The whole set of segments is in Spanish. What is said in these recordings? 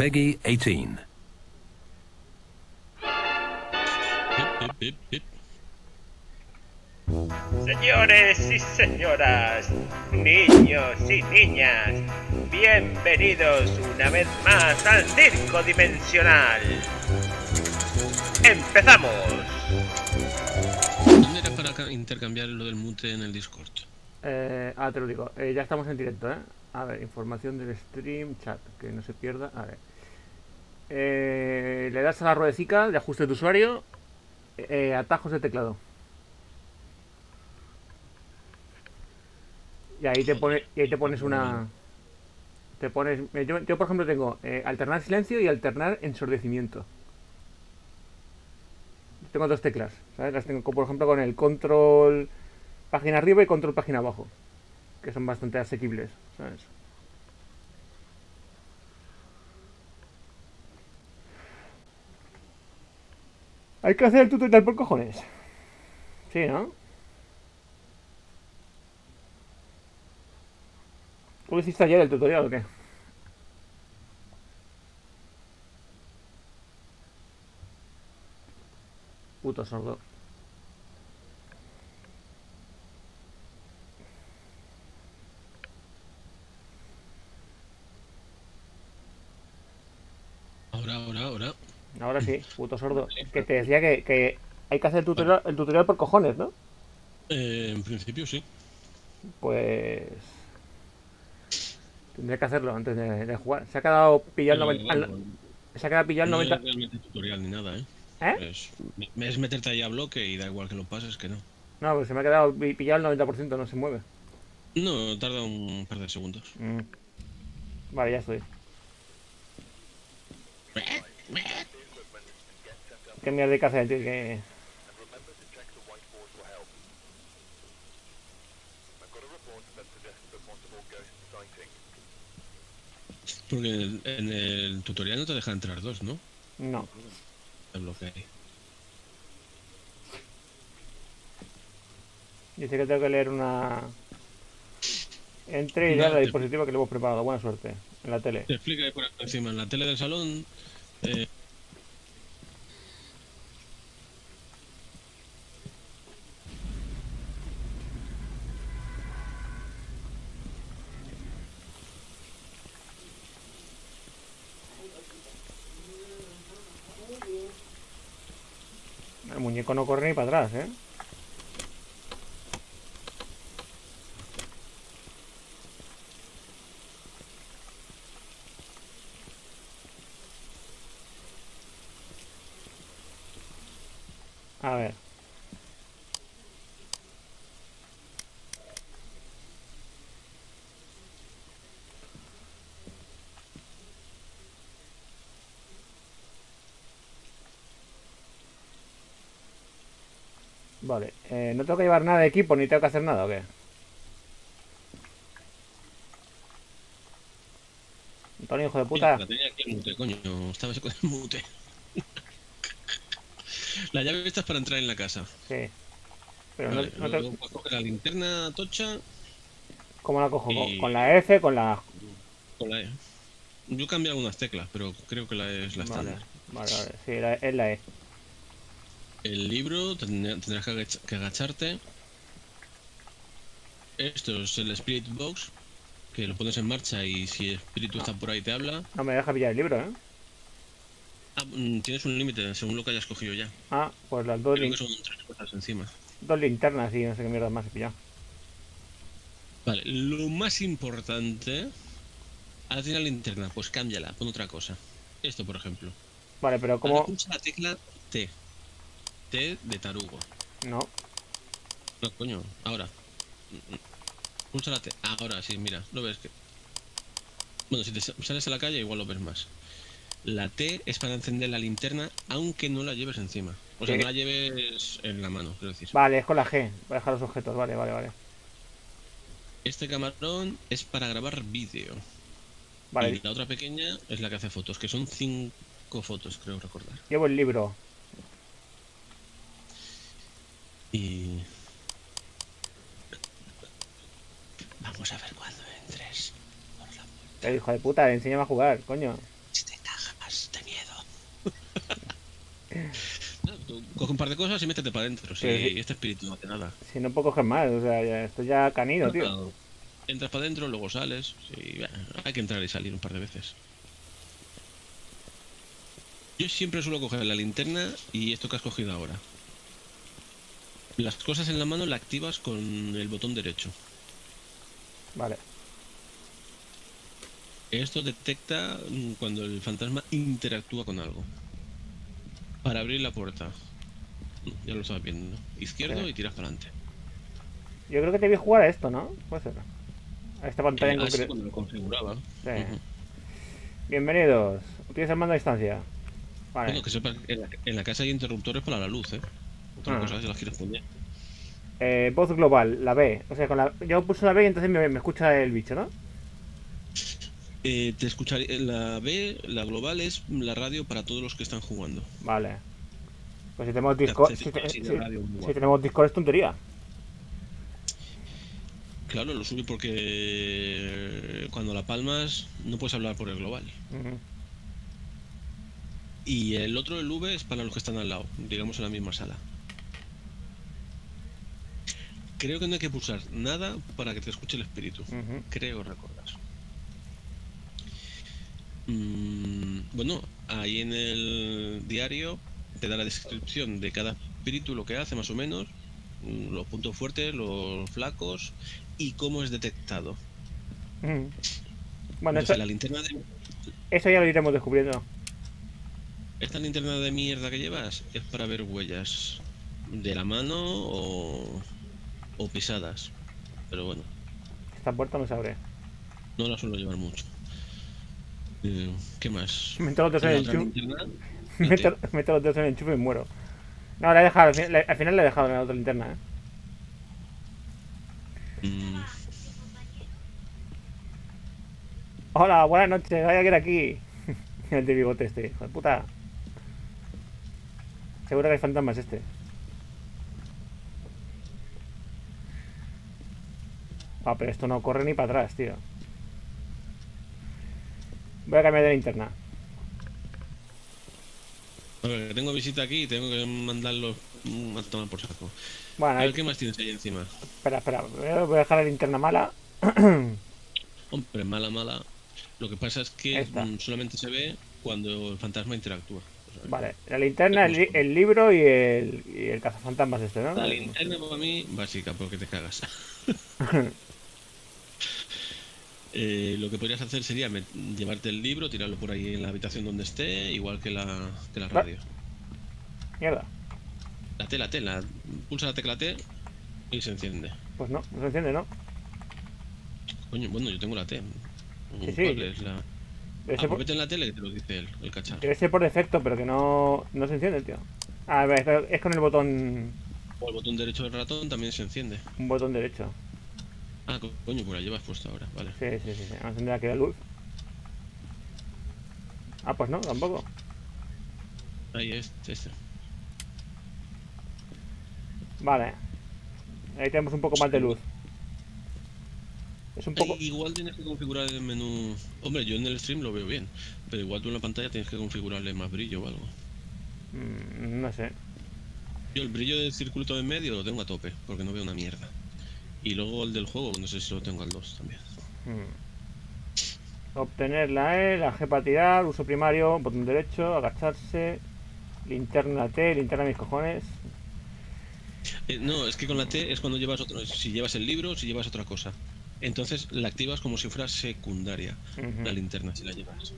Peggy 18. Señores y señoras, niños y niñas, bienvenidos una vez más al Circo Dimensional. ¡Empezamos! ¿Dónde era para intercambiar lo del mute en el Discord? Te lo digo. Ya estamos en directo, ¿eh? A ver, información del stream, chat, que no se pierda. A ver. Le das a la ruedecica de ajuste de usuario, atajos de teclado. Y ahí te pones una... Yo, por ejemplo, tengo alternar silencio y alternar ensordecimiento. Tengo dos teclas, ¿sabes? Las tengo, por ejemplo, con el control página arriba y control página abajo, que son bastante asequibles, ¿sabes? Hay que hacer el tutorial por cojones. Sí, ¿no? ¿Tú lo hiciste ayer el tutorial o qué? Puto sordo. Ahora. Ahora sí, puto sordo. Que te decía que hay que hacer el tutorial por cojones, ¿no? En principio sí. Pues... tendré que hacerlo antes de jugar. Se ha quedado pillado el Pero 90... Se ha quedado pillado el no es 90... realmente tutorial ni nada, ¿eh? ¿Eh? Es meterte ahí a bloque y da igual que lo pases que no. No, pues se me ha quedado pillado el 90%, no se mueve. No, tarda un par de segundos. Vale, ya estoy. ¿Qué mierda hay que hacer, tío? Que... Porque en el tutorial no te deja entrar dos, ¿no? No. El bloque ahí. Dice que tengo que leer una... Entre y dar la dispositiva que le hemos preparado. Buena suerte. En la tele. Te explica ahí por encima. En la tele del salón... El muñeco no corre ni para atrás, ¿eh? A ver. Vale. ¿No tengo que llevar nada de equipo ni tengo que hacer nada o qué? Antonio, hijo de puta. La tenía aquí el mute, coño. Estaba con el mute. La llave esta es para entrar en la casa. Sí. Pero Vale, no luego puedes coger la linterna tocha. ¿Cómo la cojo? Y... ¿Con la F? ¿Con la...? Con la E. Yo cambié algunas teclas, pero creo que la E es la Vale, estándar. vale. Sí, es la E. El libro tendrás que agacharte. Esto es el Spirit Box, que lo pones en marcha y si el espíritu está por ahí te habla. No me deja pillar el libro, ¿eh? Tienes un límite según lo que hayas cogido ya. Ah, pues las dos, Creo que son 3 cosas encima. dos linternas y no sé qué mierda más he pillado. Vale, lo más importante. Ahora tienes la linterna, pues cámbiala, pon otra cosa. Esto, por ejemplo. Vale, pero Ahora ¿cómo...? pulsa la tecla T. T de tarugo. No. No, coño, ahora. Pulsa la T. Ahora sí, mira, ¿lo ves? Bueno, si te sales a la calle igual lo ves más. La T es para encender la linterna aunque no la lleves encima. O sea, no la lleves en la mano, quiero decir. Vale, es con la G. Voy a dejar los objetos, vale. Este camarón es para grabar vídeo. Vale. Y la otra pequeña es la que hace fotos, que son 5 fotos, creo recordar. Llevo el libro. Y... vamos a ver cuando entres por la puerta. Hijo de puta, enséñame a jugar, coño. Se te caga No, tú coge un par de cosas y métete para adentro. Si Pero este espíritu no hace nada. si no puedo coger más, o sea, ya estoy ya canino, tío. Claro, entras para adentro, luego sales. Sí, bueno, hay que entrar y salir un par de veces. Yo siempre suelo coger la linterna y esto que has cogido ahora. Las cosas en la mano la activas con el botón derecho. Vale. Esto detecta cuando el fantasma interactúa con algo. Para abrir la puerta. Ya lo estabas viendo, ¿no? Izquierdo Sí. y tiras para adelante. Yo creo que te vi jugar a esto, ¿no? Puede ser. A esta pantalla en Sí, concreto. cuando lo configuraba. Sí. Ujú. Bienvenidos. Tienes el mando a distancia. Vale. Bueno, que sepas que en la casa hay interruptores para la luz, ¿eh? Otra cosa es si las quieres poner. Voz global, la B. O sea, yo puse la B y entonces me escucha el bicho, ¿no? Te escucharé. La B, la global, es la radio para todos los que están jugando. Vale. Pues si tenemos Te Discord, hace así de radio muy si guapo. tenemos Discord es tontería. Claro, lo subí porque cuando la palmas no puedes hablar por el global. Ujú. Y el otro, el V, es para los que están al lado, digamos en la misma sala. Creo que no hay que pulsar nada para que te escuche el espíritu. Ujú. Creo recordar. Bueno, ahí en el diario te da la descripción de cada espíritu, lo que hace más o menos, los puntos fuertes, los flacos y cómo es detectado. Ujú. Bueno, Entonces, la linterna de, eso ya lo iremos descubriendo. esta linterna de mierda que llevas es para ver huellas de la mano o pisadas. Pero bueno, Esta puerta no se abre. no la suelo llevar mucho. ¿Qué más? Meto los dedos en La el otra enchufe. linterna, la T. Meto los dedos en el enchufe y muero. No, la he dejado, al final la he dejado en la otra linterna, ¿eh? Mm, Hola, buenas noches, hay alguien aquí. El de bigote este, hijo de puta. Seguro que hay fantasmas este. Ah, pero esto no corre ni para atrás, tío. Voy a cambiar de linterna. A ver, que tengo visita aquí y tengo que mandarlos a tomar por saco. Bueno, A ver, ¿qué más tienes ahí encima? espera. Voy a dejar la linterna mala. Hombre, mala, mala. Lo que pasa es que Esta. solamente se ve cuando el fantasma interactúa. O sea, Vale, la linterna, el libro y el cazafantasmas este, ¿no? la linterna para mí, básica, porque te cagas. Lo que podrías hacer sería llevarte el libro, tirarlo por ahí en la habitación donde esté, igual que la radio. Mierda. La T, pulsa la tecla T y se enciende. Pues no se enciende, ¿no? Coño, bueno, yo tengo la T. Sí, ¿Cuál sí. es la...? Debe Ah, ser, pues vete en la tele que te lo dice el cacharro. debe ser por defecto, pero que no se enciende, tío. A ver, es con el botón. O el botón derecho del ratón también se enciende. Un botón derecho. Ah, coño, pues la llevas puesta ahora, vale. Sí. Vamos a encender aquí la luz. Ah, pues no, tampoco. Ahí es, este. Vale. Ahí tenemos un poco más de luz. Es un poco. Igual tienes que configurar el menú. Hombre, yo en el stream lo veo bien, pero igual tú en la pantalla tienes que configurarle más brillo o algo. No sé. Yo el brillo del circulito de en medio lo tengo a tope, porque no veo una mierda. Y luego el del juego, no sé si lo tengo al 2 también. Obtener la E, la G para tirar, uso primario, botón derecho, agacharse, linterna T, linterna mis cojones. No, es que con la T es cuando llevas otro. Si llevas el libro, si llevas otra cosa. Entonces la activas como si fuera secundaria, la linterna, si la llevas.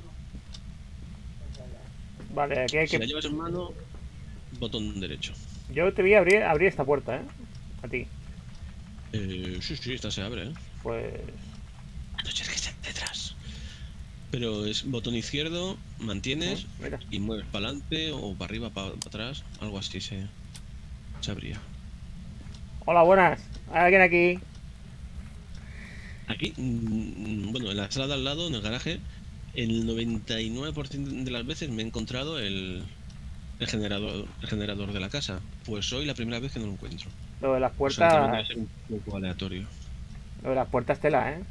Vale, aquí hay Si la que. llevas en mano, botón derecho. Yo te voy a abrir esta puerta, a ti. Sí, esta se abre, Pues. No, es que está detrás. Pero es botón izquierdo, mantienes Mira. y mueves para adelante o para arriba, para atrás, algo así se abría. Hola, buenas. ¿Hay alguien aquí? Aquí, bueno, en la sala de al lado, en el garaje, el 99% de las veces me he encontrado el generador de la casa. Pues hoy la primera vez que no lo encuentro. Lo de las O sea, también puertas. debe ser un poco aleatorio. Lo de las puertas tela, ¿eh?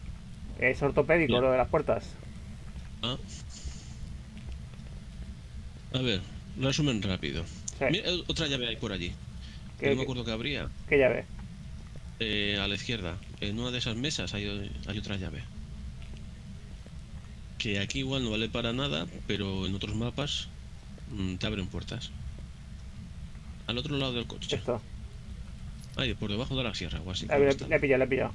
Es ortopédico Ya. lo de las puertas. Ah, A ver, resumen rápido. Sí. Mira, otra llave hay por allí. Que no me acuerdo que habría. ¿Qué llave? A la izquierda. En una de esas mesas hay otra llave. Que aquí igual no vale para nada, pero en otros mapas te abren puertas. Al otro lado del coche. Esto. Ahí, por debajo de la sierra o así. Le he pillado, le he pillado.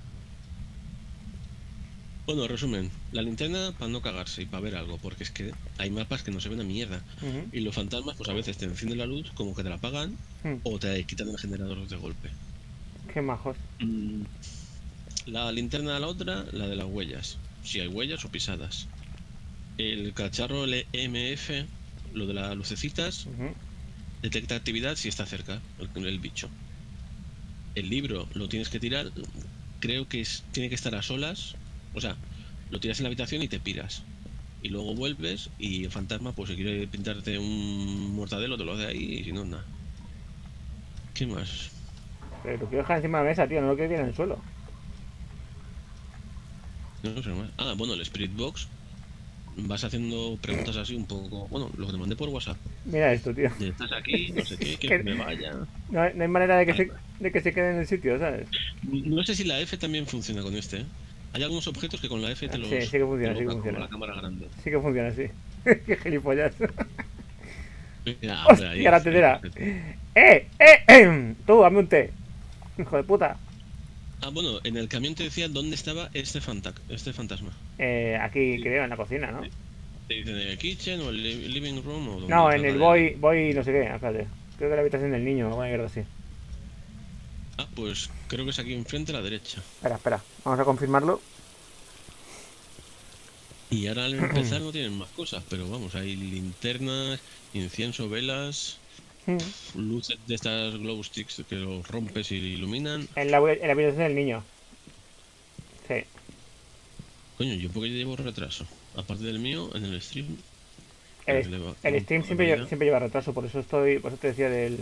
Bueno, resumen, la linterna para no cagarse y para ver algo, porque es que hay mapas que no se ven a mierda. Y los fantasmas, pues a veces te encienden la luz, como que te la apagan, o te quitan el generador de golpe. Qué majos. La linterna a la otra, la de las huellas, si hay huellas o pisadas. El cacharro EMF, lo de las lucecitas, detecta actividad si está cerca el bicho. El libro lo tienes que tirar, creo que tiene que estar a solas. O sea, lo tiras en la habitación y te piras. Y luego vuelves y el fantasma, pues si quiere pintarte un mortadelo, te lo hace ahí y si no, nada. ¿Qué más? Pero lo quiero dejar encima de la mesa, tío, no lo quiero tirar en el suelo. No sé más. Ah, bueno, el Spirit Box. Vas haciendo preguntas así un poco... Bueno, lo que te mandé por WhatsApp. Mira esto, tío. Estás aquí, no sé qué, que me vaya. No hay manera de que se quede en el sitio, ¿sabes? No sé si la F también funciona con este, ¿eh? Hay algunos objetos que con la F te los... Sí, sí que funciona, sí que como funciona. la cámara grande. Sí que funciona, sí. Qué gilipollas. Mira, Hostia, la tetera. Tú, dame un té. Hijo de puta. Ah, bueno, en el camión te decía dónde estaba este fantasma. Aquí, creo, en la cocina, ¿no? ¿Te dicen en el kitchen o el living room o dónde? No, en el voy no sé qué, espérate. Creo que la habitación del niño, alguna mierda así. Ah, pues creo que es aquí enfrente a la derecha. Espera, vamos a confirmarlo. Y ahora al empezar no tienen más cosas, pero vamos, hay linternas, incienso, velas, luces de estas glow sticks que los rompes y iluminan. En la habitación del niño. Sí. Coño, yo porque llevo retraso. Aparte del mío, en el stream. El stream siempre lleva retraso, por eso te decía del...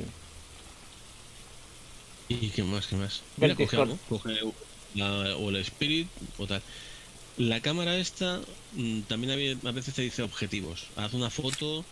¿Y qué más? Del Mira, coge Discord. algo, coge o el Spirit o tal. La cámara esta también a veces te dice objetivos. Haz una foto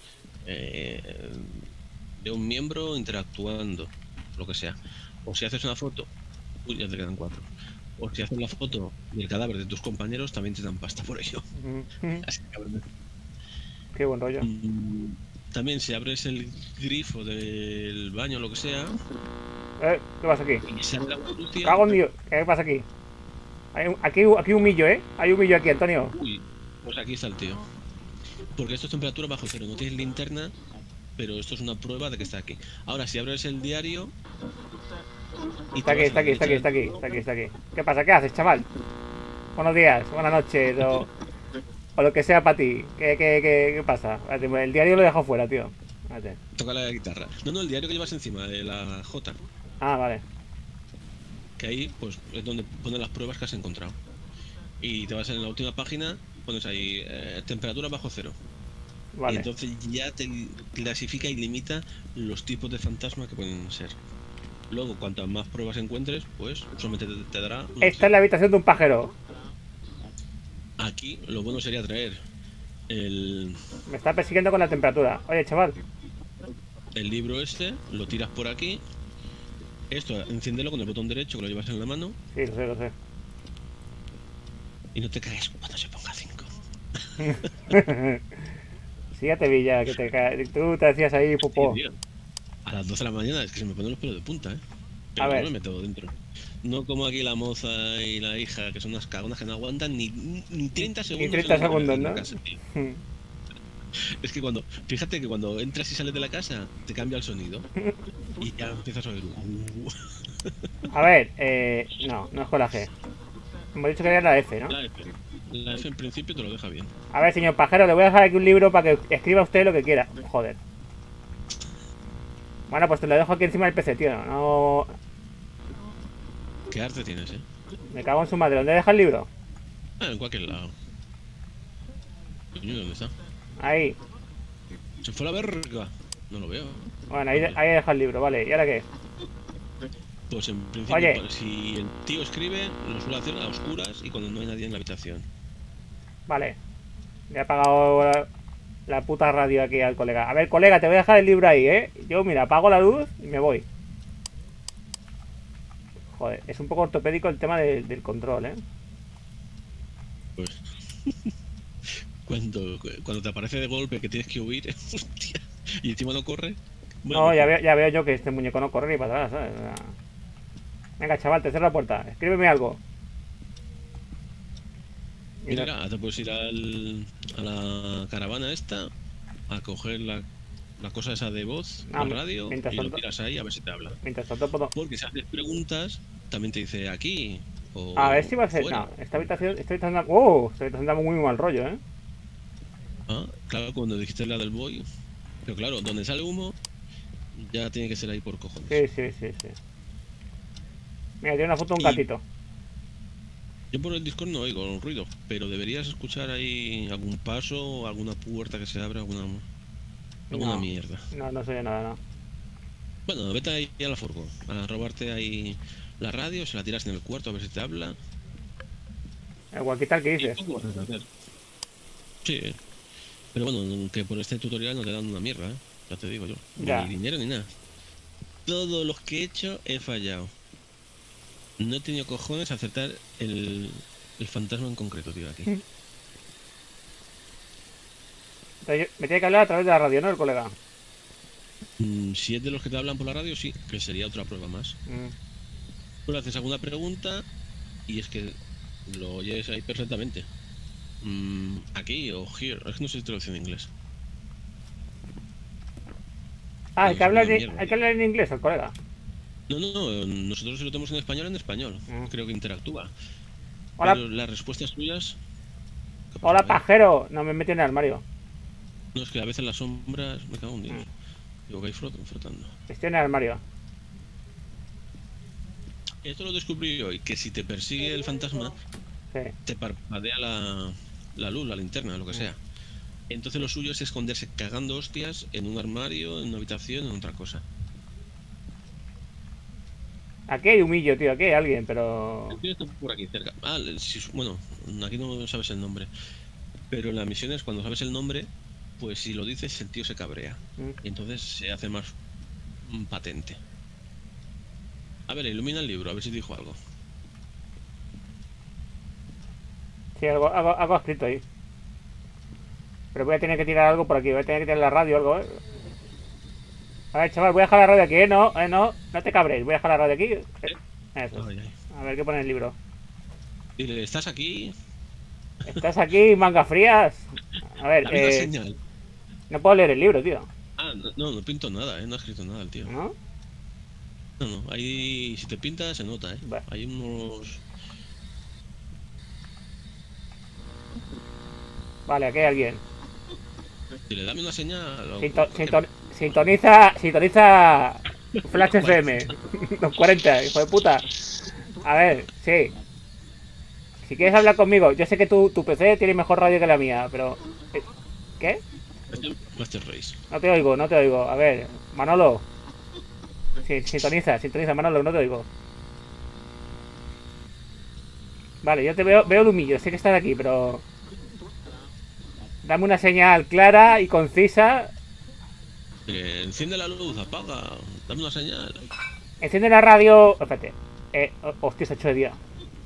de un miembro interactuando, lo que sea. O si haces una foto, uy, ya te quedan 4. O si haces la foto del cadáver de tus compañeros, también te dan pasta por ello. Así que, cabrón. Qué buen rollo. También si abres el grifo del baño o lo que sea, ¿qué pasa aquí? y sale la sucia, Cago en Dios. ¿Qué pasa aquí? Aquí un millo, ¿eh? Hay un millo aquí, Antonio. uy, pues aquí está el tío. Porque esto es temperatura bajo cero, no tienes linterna, pero esto es una prueba de que está aquí. Ahora, si abres el diario... Está aquí. ¿Qué pasa? ¿Qué haces, chaval? Buenos días, buenas noches, o lo que sea para ti. ¿Qué pasa? El diario lo he dejado fuera, tío. Espérate. Toca la guitarra. No, el diario que llevas encima de la J. Ah, vale. Que ahí, pues, es donde ponen las pruebas que has encontrado. Y te vas en la última página, pones ahí temperatura bajo cero. Vale. Y entonces ya te clasifica y limita los tipos de fantasma que pueden ser. Luego, cuantas más pruebas encuentres, pues solamente te dará... Esta es la habitación de un pájaro. Aquí lo bueno sería traer el Me está persiguiendo con la temperatura. Oye, chaval. libro este, lo tiras por aquí. Esto, enciéndelo con el botón derecho que lo llevas en la mano. Sí, lo sé. Y no te caes cuando se ponga 5. Sí, ya te vi ya, que tú te decías ahí, popó. Sí, a las 12 de la mañana es que se me ponen los pelos de punta, ¿eh? Pero A ver. no me meto dentro. No como aquí la moza y la hija, que son unas cagonas que no aguantan ni 30 segundos. Ni 30 segundos, ¿no? Casa, es que fíjate que cuando entras y sales de la casa, te cambia el sonido. Y ya empiezas a oír. A ver, no es con la G. Hemos dicho que era la F, ¿no? La F en principio te lo deja bien. A ver, señor Pajero, le voy a dejar aquí un libro para que escriba usted lo que quiera. Joder. Bueno, pues te lo dejo aquí encima del PC, tío. No... ¿Qué arte tienes, eh? Me cago en su madre. ¿Dónde deja el libro? Ah, en cualquier lado. Coño, ¿dónde está? Ahí. Se fue la verga. No lo veo. Bueno, ahí deja el libro, vale. ¿Y ahora qué? Pues en principio, Oye. Si el tío escribe, lo suele hacer a oscuras y cuando no hay nadie en la habitación. Vale. Le he apagado la puta radio aquí al colega. A ver, colega, te voy a dejar el libro ahí, ¿eh? Yo, mira, apago la luz y me voy. Joder, es un poco ortopédico el tema del control, ¿eh? Pues. Cuando te aparece de golpe que tienes que huir, hostia, y encima no corre. Bueno, No, ya veo yo que este muñeco no corre ni para atrás, ¿sabes? O sea, venga, chaval, te cierro la puerta. Escríbeme algo. mira, te puedes ir a la caravana esta, a coger la cosa esa de voz, la radio, y lo tiras ahí a ver si te habla. Mientras tanto puedo... Porque si haces preguntas, también te dice aquí. O a ver si va a ser... fuera. No, esta habitación da... ¡Oh! Esta habitación da muy mal rollo, ¿eh? Ah, claro, cuando dijiste la del boy. Pero claro, donde sale humo, ya tiene que ser ahí por cojones. Sí. Mira, tiene una foto de un gatito. Yo por el Discord no oigo ruido, pero deberías escuchar ahí algún paso, alguna puerta que se abre, alguna mierda. No se oye nada, no. Bueno, vete ahí a la furgo, a robarte ahí la radio, se la tiras en el cuarto a ver si te habla. El walkie-talkie que dices. Sí, pero bueno, que por este tutorial no te dan una mierda, ¿eh? Ya te digo yo. Ya. Ni dinero ni nada. Todos los que he hecho he fallado. No he tenido cojones a acertar el fantasma en concreto, tío, aquí. Entonces, me tiene que hablar a través de la radio, ¿no, el colega? Si es de los que te hablan por la radio, sí, que sería otra prueba más. Tú le haces alguna pregunta y es que lo oyes ahí perfectamente. Aquí o here, es que no sé si traducción en inglés. Ah, hay que hablar en inglés, el colega. No, nosotros si lo tenemos en español. Creo que interactúa. Hola. Pero las respuestas suyas... Hola, pajero. No, me metí en el armario. No, es que a veces las sombras... Me cago en Dios. Digo que hay flotando. Estoy en el armario. Esto lo descubrí hoy, que si te persigue el fantasma, te parpadea la luz, la linterna, lo que sea. Entonces lo suyo es esconderse cagando hostias en un armario, en una habitación, en otra cosa. Aquí hay humillo, tío, aquí hay alguien, pero... El tío está por aquí cerca. Bueno, aquí no sabes el nombre. Pero en las misiones, cuando sabes el nombre, pues si lo dices, el tío se cabrea. Y entonces se hace más patente. A ver, ilumina el libro, a ver si dijo algo. Sí, algo escrito ahí. Pero voy a tener que tirar algo por aquí, voy a tener que tirar la radio o algo, ¿eh? A ver, chaval, voy a dejar la radio aquí, ¿eh? No te cabréis, voy a dejar la radio aquí. Eso. A ver qué pone el libro. Dile, ¿estás aquí? ¿Estás aquí, manga frías? A ver, señal. No puedo leer el libro, tío. Ah, no pinto nada, no ha escrito nada el tío. ¿No? No, ahí si te pinta se nota, Vale. Hay unos... Vale, aquí hay alguien. Dile, dame una señal. Sintoniza Flash FM. Los 40, hijo de puta. A ver, sí. Si quieres hablar conmigo, yo sé que tu PC tiene mejor radio que la mía, pero... ¿Qué? Master Race. No te oigo. A ver, Manolo. Sí, sintoniza, Manolo, no te oigo. Vale, yo te veo el humillo, sé que estás aquí, pero... Dame una señal clara y concisa. Enciende la luz, apaga, dame una señal. Enciende la radio... Espérate. Hostia, se ha hecho de día.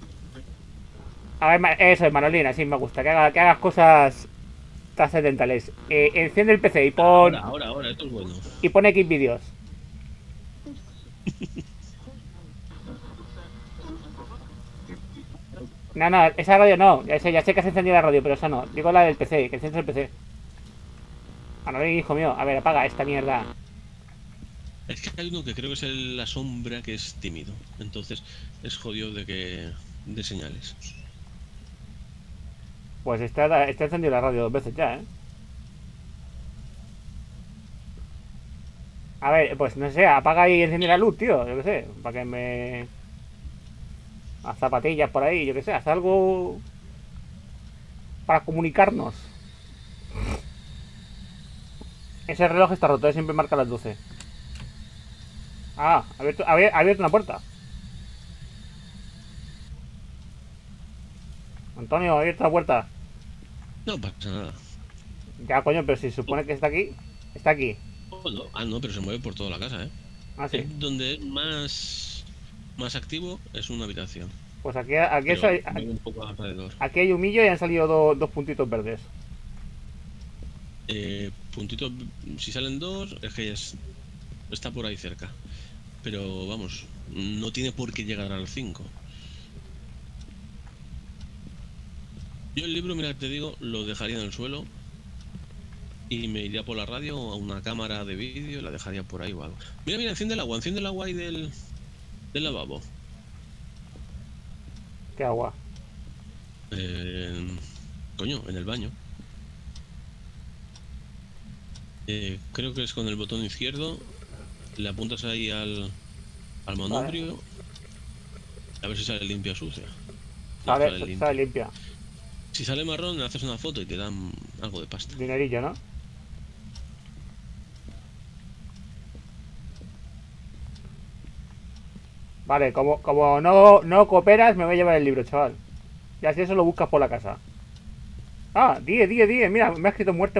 A ver, eso es, Manolina, sí, me gusta. Que hagas cosas trascendentales. Enciende el PC y pon... Ahora, esto es bueno. Y pon X vídeos. No, esa radio no. Ya sé que has encendido la radio, pero esa no. Digo la del PC, que enciendes el PC. Manolín, hijo mío. A ver, apaga esta mierda. Es que hay uno que creo que es la sombra, que es tímido. Entonces es jodido de señales. Pues está encendido la radio 2 veces ya, A ver, pues no sé, apaga y enciende la luz, tío. Yo qué sé, para que me... Haz zapatillas por ahí, yo qué sé, haz algo... Para comunicarnos. Ese reloj está roto, siempre marca las 12. Ah, ha abierto una puerta. Antonio, ha abierto la puerta. No pasa nada. Ya, coño, pero si se supone que está aquí. Está aquí. Oh, no. Ah, no, pero se mueve por toda la casa, ¿eh? Ah, sí. Donde es más activo es una habitación. Pues aquí, Pero eso se mueve un poco alrededor. aquí hay humillo y han salido dos puntitos verdes. Puntitos, si salen dos, es que está por ahí cerca. Pero vamos, no tiene por qué llegar al 5. Yo el libro, mira, te digo, lo dejaría en el suelo y me iría por la radio a una cámara de vídeo y la dejaría por ahí o algo. Mira, mira, enciende el agua ahí del lavabo. ¿Qué agua? Coño, en el baño. Creo que es con el botón izquierdo. Le apuntas ahí al manubrio. A ver si sale limpia o sucia. No, Sale limpia. Si sale marrón, le haces una foto y te dan algo de pasta. Dinerillo, ¿no? Vale, como no cooperas, me voy a llevar el libro, chaval. Y así eso lo buscas por la casa. Ah, 10. Mira, me ha escrito muerte.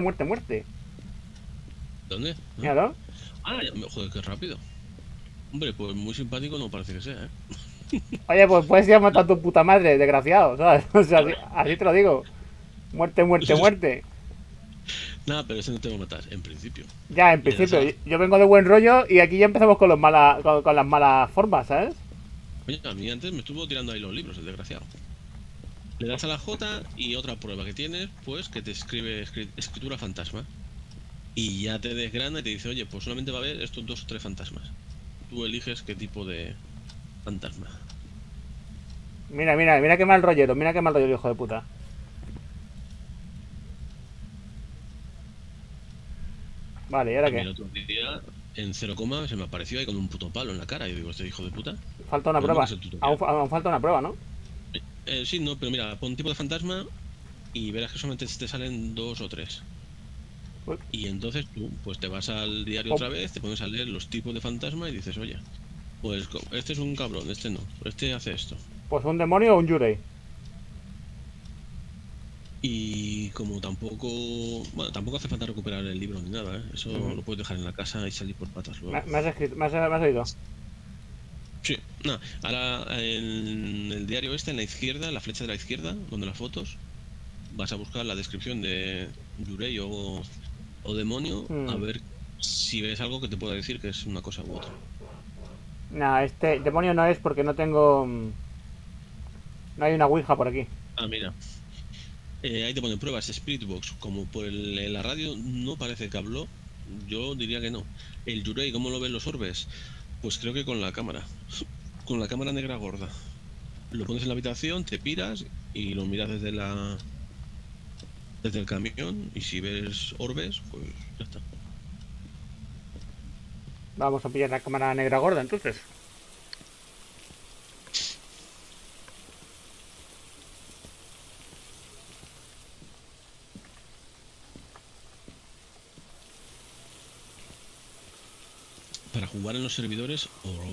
¿Dónde? Míralo. Ah, joder, qué rápido. Hombre, pues muy simpático no parece que sea, ¿eh? Oye, pues puedes ir a matar a tu puta madre, desgraciado, ¿sabes? O sea, así te lo digo. Muerte. Nada, pero ese no te va a matar, en principio. Ya, en principio, yo vengo de buen rollo y aquí ya empezamos con las malas formas, ¿sabes? Oye, a mí antes me estuvo tirando ahí los libros, el desgraciado. Le das a la J y otra prueba que tienes, pues que te escribe escritura fantasma. Y ya te desgrana y te dice, oye, pues solamente va a haber estos 2 o 3 fantasmas. Tú eliges qué tipo de fantasma. Mira qué mal rollero, hijo de puta. Vale, ¿y ahora qué? El otro día, en 0, se me apareció ahí con un puto palo en la cara. Y digo, este hijo de puta. Falta una prueba. Aún falta una prueba, ¿no? Sí, no, pero mira, pon tipo de fantasma y verás que solamente te salen 2 o 3. Uy. Y entonces tú, pues te vas al diario otra vez, te pones a leer los tipos de fantasma y dices, oye, pues este es un cabrón, este no, este hace esto. Pues un demonio o un yurei. Y como tampoco hace falta recuperar el libro ni nada, ¿eh? Eso lo puedes dejar en la casa y salir por patas luego. ¿Me has oído? Sí, nada, ahora en el diario este, en la izquierda, la flecha de la izquierda, donde las fotos, vas a buscar la descripción de yurei o demonio, a ver si ves algo que te pueda decir que es una cosa u otra. Nah, este demonio no es porque no tengo... No hay una ouija por aquí. Ah, mira. Ahí te ponen pruebas, Spirit Box. Como por la radio no parece que habló, yo diría que no. El yurei, ¿cómo lo ven los orbes? Pues creo que con la cámara. Con la cámara negra gorda. Lo pones en la habitación, te piras y lo miras desde el camión, y si ves orbes, pues ya está. Vamos a pillar la cámara negra gorda, entonces. Para jugar en los servidores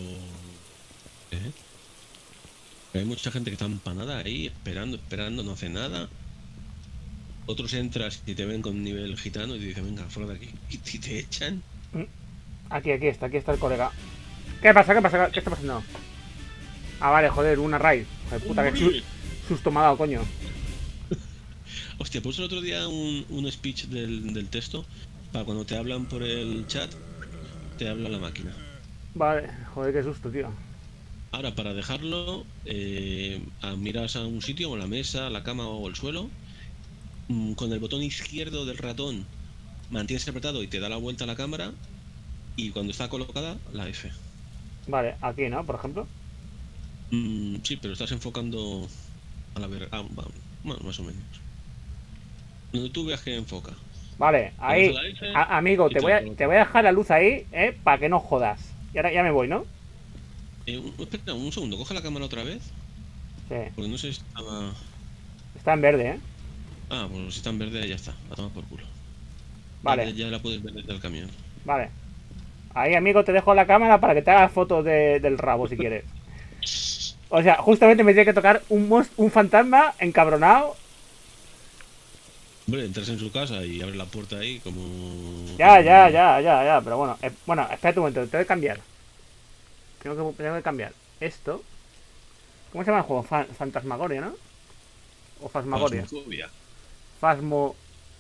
hay mucha gente que está empanada ahí, esperando, no hace nada. Otros entras y te ven con nivel gitano y te dicen, venga, fuera de aquí. Y te echan. Aquí está el colega. ¿Qué pasa? ¿Qué está pasando? Ah, vale, joder, una raid. Joder, puta, que susto me ha dado, coño. Hostia, puse el otro día un speech del texto para cuando te hablan por el chat, te habla la máquina. Vale, joder, qué susto, tío. Ahora, para dejarlo, miras a un sitio, o la mesa, la cama o el suelo, con el botón izquierdo del ratón mantienes apretado y te da la vuelta a la cámara, y cuando está colocada, la F. Vale, aquí, ¿no? Por ejemplo. Sí, pero estás enfocando a la ver... bueno, más o menos. Donde tú veas que enfoca. Vale, ahí, amigo, te voy a dejar la luz ahí, para que no jodas. Y ahora ya me voy, ¿no? Espera, un segundo, coge la cámara otra vez. Sí. Porque no sé si estaba... Está en verde, ¿eh? Ah, bueno, si está en verde ya está, la tomas por culo. Vale. Ya la puedes ver desde el camión. Vale. Ahí, amigo, te dejo la cámara para que te hagas fotos del rabo si quieres. O sea, justamente me tiene que tocar un fantasma encabronado. Hombre, entras en su casa y abres la puerta ahí como... Ya, pero bueno. Bueno, espérate un momento, tengo que cambiar. Tengo que cambiar esto. ¿Cómo se llama el juego? Fantasmagoria, ¿no? O Fasmagoria. Fasmofobia. Fasmo...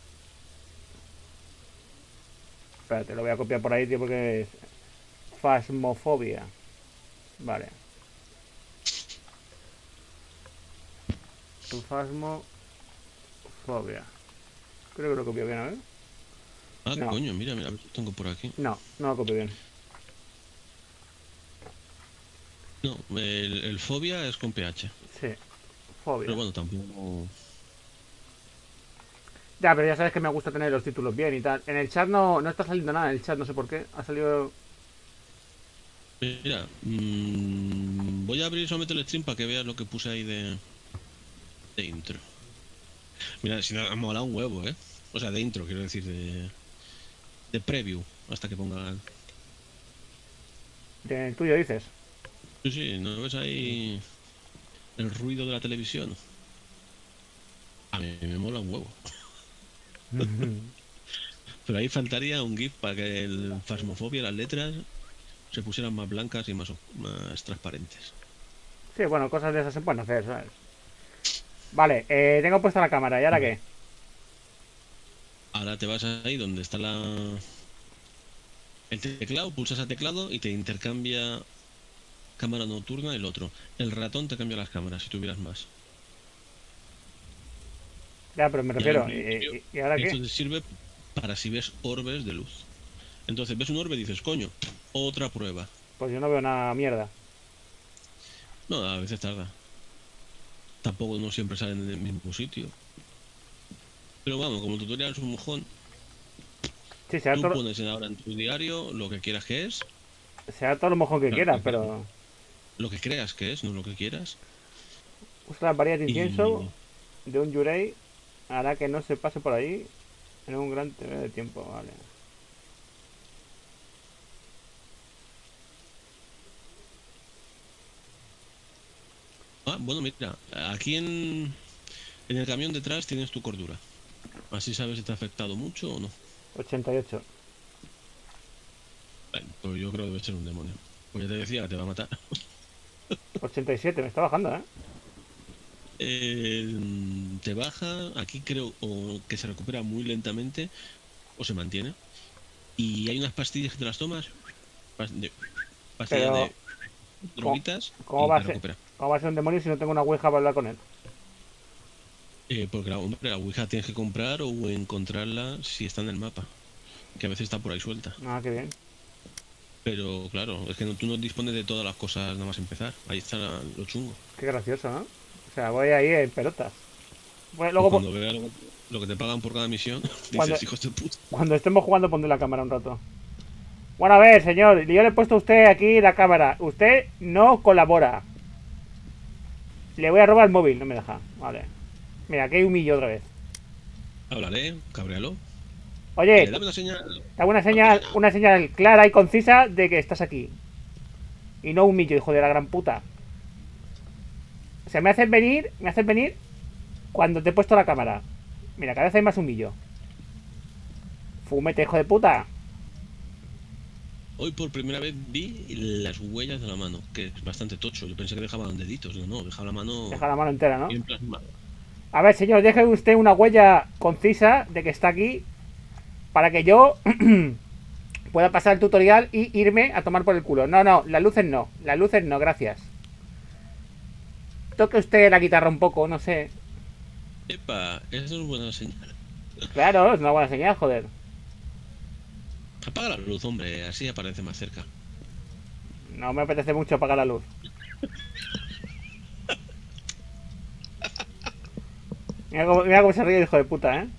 Espérate, lo voy a copiar por ahí, tío, porque es... Fasmofobia. Vale. Fasmofobia. Creo que lo copio bien, a ver. Ah, No. coño, mira, mira, a ver si tengo por aquí. No lo copio bien. No, el fobia es con PH. Sí, fobia. Pero bueno, tampoco... Ya, pero ya sabes que me gusta tener los títulos bien y tal. En el chat no está saliendo nada, en el chat no sé por qué. Ha salido... Mira, voy a abrir solamente el stream para que veas lo que puse ahí de intro. Mira, si no, ha molado un huevo, ¿eh? O sea, de intro, quiero decir, de preview, hasta que ponga... El tuyo dices. Sí, sí, ¿no ves ahí el ruido de la televisión? A mí me mola un huevo. Pero ahí faltaría un GIF para que el Phasmophobia, las letras, se pusieran más blancas y más transparentes. Sí, bueno, cosas de esas se pueden hacer, ¿sabes? Vale, tengo puesta la cámara, ¿y ahora qué? Ahora te vas ahí donde está el teclado, pulsas a teclado y te intercambia cámara nocturna el otro. El ratón te cambia las cámaras si tuvieras más. Ya, pero me refiero, ¿y ahora qué? Esto te sirve para si ves orbes de luz. Entonces ves un orbe y dices, coño, otra prueba. Pues yo no veo una mierda. No, a veces tarda. Tampoco no siempre salen en el mismo sitio. Pero vamos, como el tutorial es un mojón, Sí, será tú todo, pones ahora en tu diario lo que quieras que es, será todo lo mejor que claro, quieras, pero... lo que creas que es, no lo que quieras. Usa la varilla de incienso Y de un Yurei hará que no se pase por ahí en un gran periodo de tiempo, vale. bueno, mira, aquí en el camión detrás tienes tu cordura. Así sabes si te ha afectado mucho o no. 88. Bueno, pues yo creo que debe ser un demonio. Pues ya te decía, te va a matar. 87, me está bajando, ¿eh? Te baja, aquí creo o que se recupera muy lentamente o se mantiene. Y hay unas pastillas que te las tomas, pastillas Pero, de droguitas ¿cómo y va a te ser? recupera. ¿Cómo va a ser un demonio si no tengo una ouija para hablar con él? Porque hombre, la Ouija tienes que comprar o encontrarla si está en el mapa, que a veces está por ahí suelta. Ah, qué bien. Pero claro, es que tú no dispones de todas las cosas nada más empezar. Ahí está lo chungo. Qué gracioso, ¿no? O sea, voy ahí en pelotas. Pues Luego, cuando veas lo que te pagan por cada misión, Cuando- dices, hijos de puta. cuando estemos jugando, pondré la cámara un rato. Bueno, a ver, señor, yo le he puesto a usted aquí la cámara. Usted no colabora. Le voy a robar el móvil, no me deja. Vale. Mira, aquí hay un millo otra vez. Hablaré, cabréalo. Oye, Dame una señal. te hago una señal clara y concisa de que estás aquí. Y no un millo, hijo de la gran puta. O sea, me hacen venir cuando te he puesto la cámara. Mira, cada vez hay más un millo. Fúmete, hijo de puta. Hoy por primera vez vi las huellas de la mano, que es bastante tocho. Yo pensé que dejaban deditos, no, dejaba la mano Deja la mano entera, ¿no? bien plasmada. A ver, señor, deje usted una huella concisa de que está aquí para que yo pueda pasar el tutorial y irme a tomar por el culo. No, las luces no, gracias. Toque usted la guitarra un poco, no sé. Epa, eso es buena señal. Claro, es una buena señal, joder. Apaga la luz, hombre, así aparece más cerca. No me apetece mucho apagar la luz. Mira cómo se ríe el hijo de puta, ¿eh?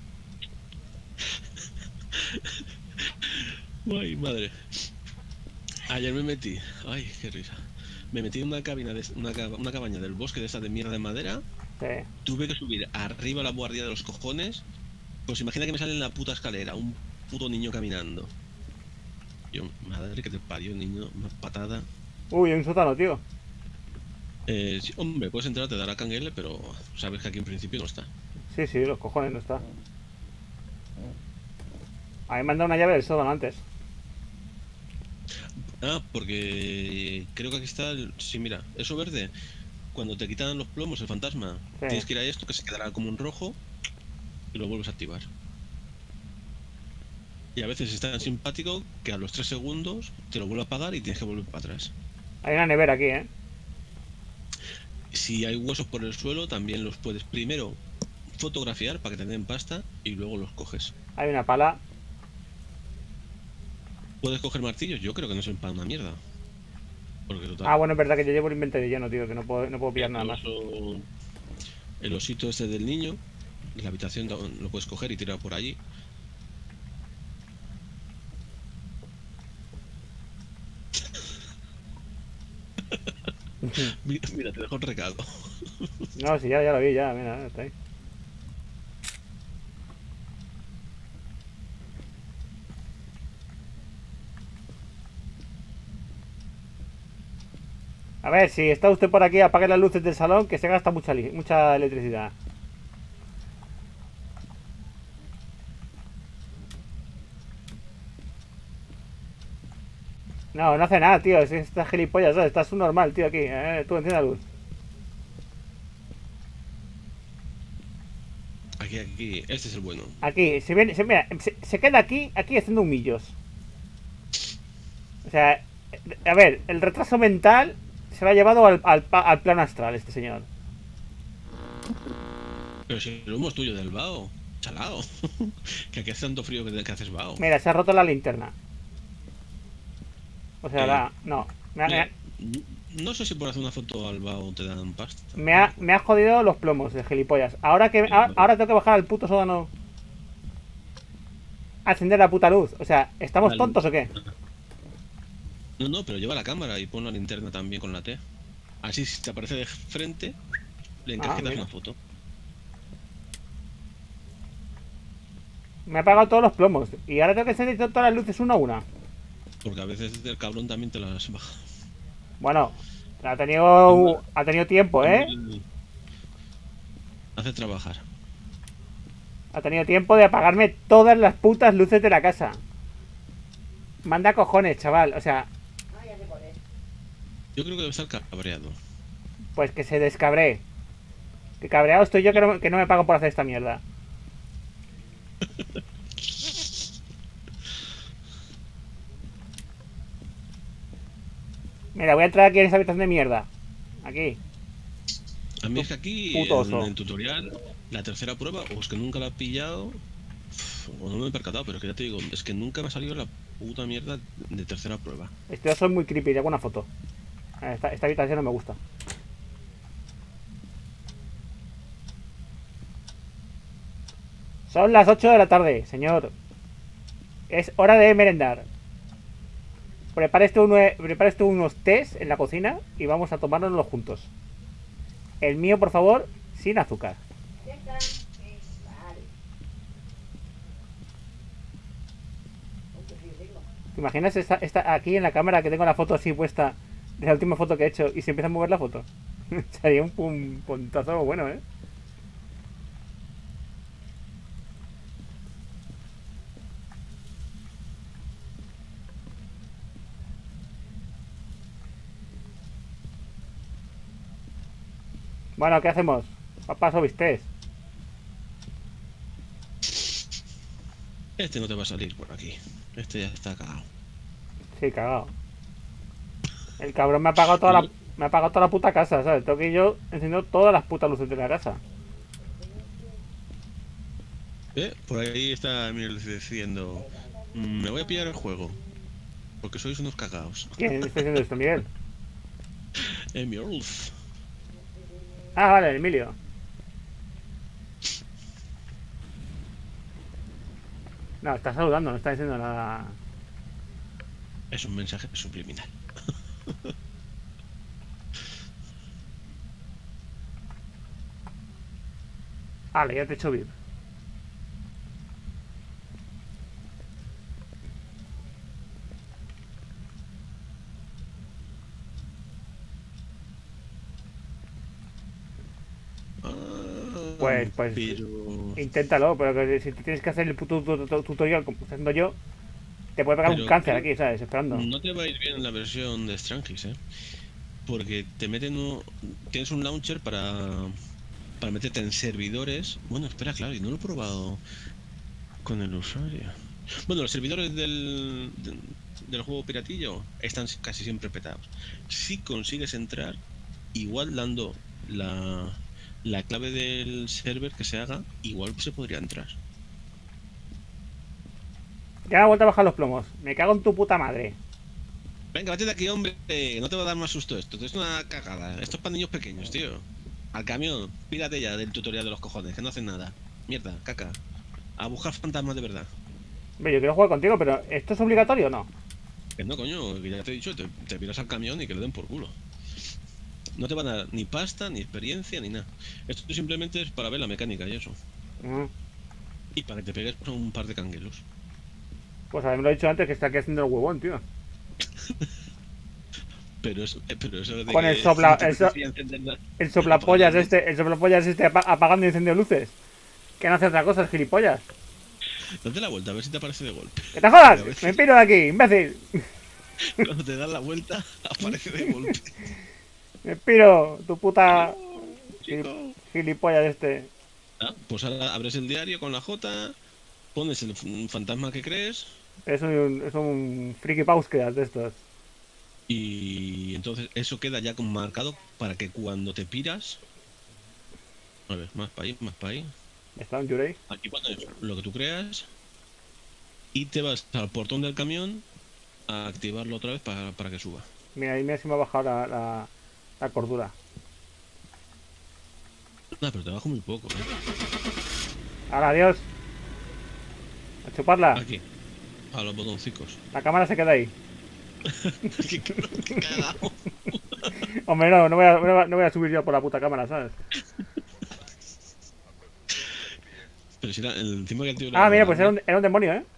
Ay, madre. Ayer me metí, ay, qué risa. Me metí en una cabina una cabaña del bosque de esa de mierda de madera. Sí. Tuve que subir arriba a la guardia de los cojones. Pues imagina que me sale en la puta escalera un puto niño caminando. Yo, madre que te parió, niño, una patada. Uy, hay un sótano, tío. Sí, hombre, puedes entrar, te dará canguele, pero sabes que aquí en principio no está. Sí, los cojones no está. A mí me han dado una llave del sótano antes. Ah, porque creo que aquí está el... Sí, mira, eso verde. Cuando te quitan los plomos, el fantasma, Sí. tienes que ir a esto, que se quedará como un rojo, y lo vuelves a activar. Y a veces es tan simpático que a los 3 segundos te lo vuelve a apagar y tienes que volver para atrás. Hay una nevera aquí, ¿eh? Si hay huesos por el suelo, también los puedes primero fotografiar para que te den pasta y luego los coges. Hay una pala. ¿Puedes coger martillos? Yo creo que no sirven para una mierda. Porque total, Ah, bueno, es verdad que yo llevo el inventario lleno, tío, que no puedo pillar nada más. el osito este del niño, la habitación lo puedes coger y tirar por allí. Mira, te dejo el recado. No, sí, ya lo vi, ya, mira, está ahí. A ver, si está usted por aquí, apague las luces del salón, que se gasta mucha electricidad. No, no hace nada, tío. Estás gilipollas, ¿sabes? Estás un normal, tío, aquí. Tú enciende la luz. Aquí, este es el bueno. Aquí, mira, se queda aquí haciendo humillos. O sea, a ver, el retraso mental se lo ha llevado al plano astral este señor. Pero si el humo es tuyo del vaho, chalao. Que aquí hace tanto frío que haces vaho. Mira, se ha roto la linterna. O sea, no. Mira, no sé si por hacer una foto al vaho te dan pasta. Me ha jodido los plomos de gilipollas. Ahora tengo que bajar al puto sótano a encender la puta luz. O sea, ¿estamos tontos o qué? No, pero lleva la cámara y pon la linterna también con la T. Así si te aparece de frente, le encajetas una foto. Me ha apagado todos los plomos. Y ahora tengo que encender todas las luces una a una. Porque a veces el cabrón también te las baja. Bueno, ha tenido tiempo, ¿eh? Hace trabajar. Ha tenido tiempo de apagarme todas las putas luces de la casa. Manda cojones, chaval. O sea, Yo creo que debe estar cabreado. pues que se descabree. Que cabreado estoy yo que no me pago por hacer esta mierda. Mira, voy a entrar aquí en esa habitación de mierda. Aquí. A mí es que aquí, en el tutorial, la tercera prueba, o es que nunca la he pillado, o no me he percatado, pero que ya te digo, es que nunca me ha salido la puta mierda de tercera prueba. Esto soy muy creepy, le hago una foto. Esta habitación no me gusta. Son las 8 de la tarde, señor. Es hora de merendar. Prepare usted unos tés en la cocina y vamos a tomárnoslos juntos. El mío, por favor, sin azúcar. ¿Te imaginas aquí en la cámara que tengo la foto así puesta de la última foto que he hecho y se empieza a mover la foto? Sería un puntazo bueno, ¿eh? Bueno, ¿qué hacemos? Papas o bistecs. Este no te va a salir por aquí. Este ya está cagado. Sí, cagado. El cabrón me ha apagado toda la puta casa, ¿sabes? Tengo que ir yo encendiendo todas las putas luces de la casa. Por ahí está Emil diciendo: me voy a pillar el juego. Porque sois unos cagados. ¿Quién está haciendo esto, Miguel? Emil. Ah, vale, Emilio. No, está saludando, no está diciendo nada. Es un mensaje subliminal. Vale, ya te he hecho VIP. Pues pero... Inténtalo, pero que si tienes que hacer el puto tutorial como estoy haciendo yo, te puede pegar un Pero cáncer aquí, ¿sabes? Esperando. no te va a ir bien la versión de Strangis, ¿eh? Porque te meten tienes un launcher para meterte en servidores. Bueno, espera, claro, y no lo he probado con el usuario. Bueno, los servidores del juego piratillo están casi siempre petados. Si consigues entrar, igual dando la clave del server que se haga, igual se podría entrar. Ya me ha vuelto a bajar los plomos. Me cago en tu puta madre. Venga, vete de aquí, hombre. No te va a dar más susto esto. Es una cagada. Esto es para niños pequeños, tío. Al camión, pírate ya del tutorial de los cojones, que no hacen nada. Mierda, caca. A buscar fantasmas de verdad. Hombre, yo quiero jugar contigo, pero ¿esto es obligatorio o no? Que no, coño, que ya te he dicho, te piras al camión y que le den por culo. No te van a dar ni pasta, ni experiencia, ni nada. Esto simplemente es para ver la mecánica y eso. Y para que te pegues un par de canguelos. Pues haberme lo dicho antes, que está aquí haciendo el huevón, tío. Pero eso de Con el soplapollas este apagando incendio de luces. Que no hace otra cosa, es gilipollas. Date la vuelta, a ver si te aparece de golpe. ¡Que te jodas! ¡Me piro de aquí, imbécil! Cuando te das la vuelta, aparece de golpe. ¡Me piro! Tu puta Chico. gilipollas este. Ah, pues ahora abres el diario con la J, pones el fantasma que crees. Es un friki pauskeas de estos. Y entonces eso queda ya como marcado para que cuando te piras. A ver, más para ahí, más para ahí. Está un Yurei. Aquí pones lo que tú creas. Y te vas al portón del camión a activarlo otra vez para que suba. Mira, ahí mira si me ha bajado la cordura. No, pero te bajo muy poco, ¿eh? Ahora, adiós. A chuparla. Aquí, a los botoncicos. La cámara se queda ahí. Qué cagado. Hombre, no voy a subir yo por la puta cámara, ¿sabes? Pero si era encima que el tío Mira, pues era un demonio, ¿eh?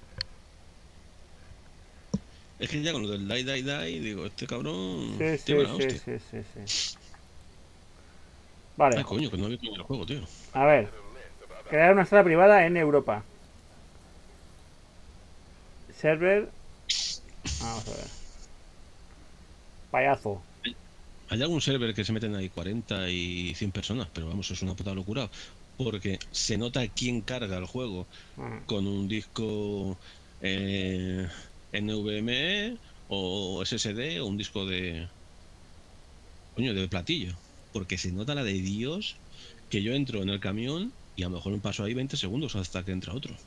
Es que ya con lo del die, digo, este cabrón. Sí. Vale. Ay, coño, que no había el juego, tío. A ver. Crear una sala privada en Europa. Server. Vamos a ver. Payazo. Hay algún server que se meten ahí 40 y 100 personas, pero vamos, es una puta locura. Porque se nota quién carga el juego con un disco NVMe o SSD o un disco de. Coño, de platillo. Porque se nota la de Dios que yo entro en el camión y a lo mejor me paso ahí 20 segundos hasta que entra otro.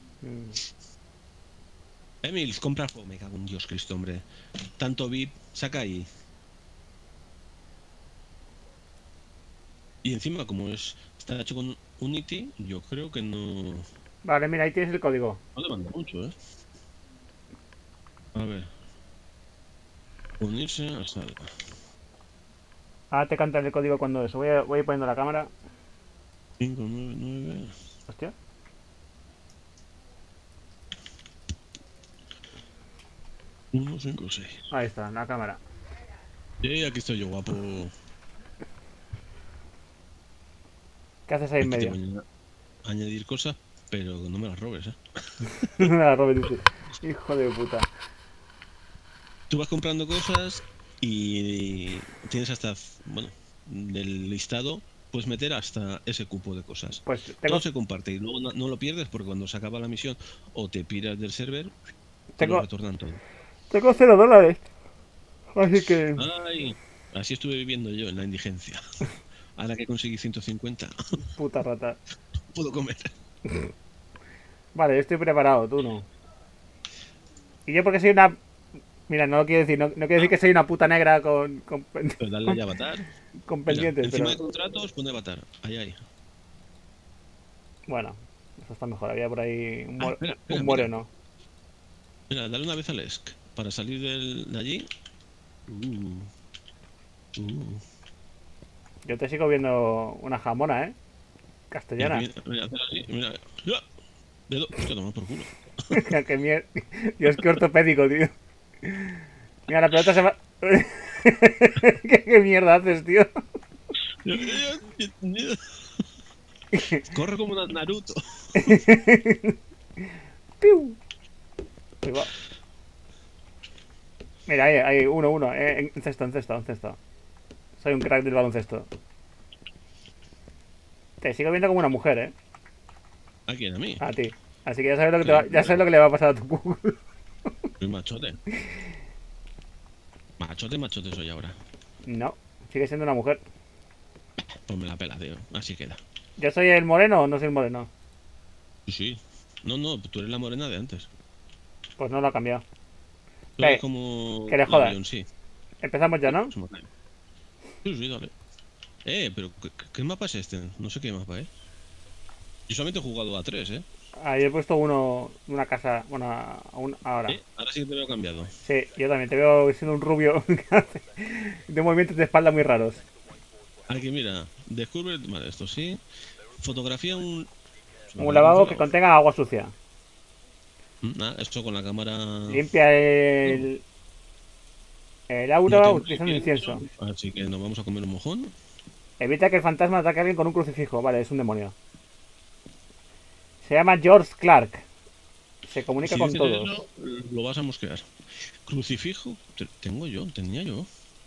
Emil, compra juego. Me cago en Dios Cristo, hombre. Tanto VIP, saca ahí. Y encima, como está hecho con Unity, yo creo que no. Vale, mira, ahí tienes el código. No demanda mucho, ¿eh? A ver. Unirse a sala. Ahora te cantan el código cuando eso. Voy a ir poniendo la cámara. 599. Hostia. Uno, 5, 6. Ahí está, la cámara. Y aquí estoy yo, guapo. ¿Qué haces ahí en medio? Te voy a añadir cosas, pero no me las robes, ¿eh? No me la robes, dice. Hijo de puta. Tú vas comprando cosas y tienes hasta, bueno, del listado puedes meter hasta ese cupo de cosas. Pues todo se comparte y luego no lo pierdes porque cuando se acaba la misión o te piras del server, te lo retornan todo. Tengo $0. Así que... Ay, así estuve viviendo yo en la indigencia. Ahora que conseguí 150. Puta rata. Puedo comer. Vale, yo estoy preparado, tú no. Y yo porque soy una... Mira, no lo quiero decir, no quiero decir que soy una puta negra con Pero dale ya avatar. con pendientes. Mira, encima pero... de contratos pone avatar. Ahí. Bueno, eso está mejor. Había por ahí espera, un moreno. Mira, dale una vez al ESC para salir de allí. Yo te sigo viendo una jamona, ¿eh? Castellana. Mira, hacer así, mira. Dedo. Hostia, toma por culo. Qué mierda. Dios, qué ortopédico, tío. Mira, la pelota se va... ¿Qué mierda haces, tío? Corre como Naruto. ¡Piu! Ahí va. Mira, ahí, uno. En cesto. Soy un crack del baloncesto. Te sigo viendo como una mujer, ¿eh? ¿A quién? ¿A mí? A ti. Así que ya sabes lo que, ya sabes lo que le va a pasar a tu culo. Soy machote. Machote soy ahora. No, sigue siendo una mujer. Pues me la pela, tío. Así queda. ¿Yo soy el moreno o no soy el moreno? Sí. No, tú eres la morena de antes. Pues no lo ha cambiado. Tú eres como... que le jodas. Leon, sí. Empezamos ya, ¿no? Sí, dale. Pero ¿qué mapa es este? No sé qué mapa es. Yo solamente he jugado a 3, ¿eh? Ahí he puesto una casa, bueno, ahora. Ahora sí que te veo cambiado. Sí, yo también te veo siendo un rubio que hace de movimientos de espalda muy raros. Aquí, mira, descubre... Vale, esto sí. Fotografía un lavabo que contenga agua sucia. Esto con la cámara... Limpia el aura utilizando incienso. Así que nos vamos a comer un mojón. Evita que el fantasma ataque a alguien con un crucifijo. Vale, es un demonio. Se llama George Clark. Se comunica con todos. Eso, lo vas a mosquear. Crucifijo, tenía yo.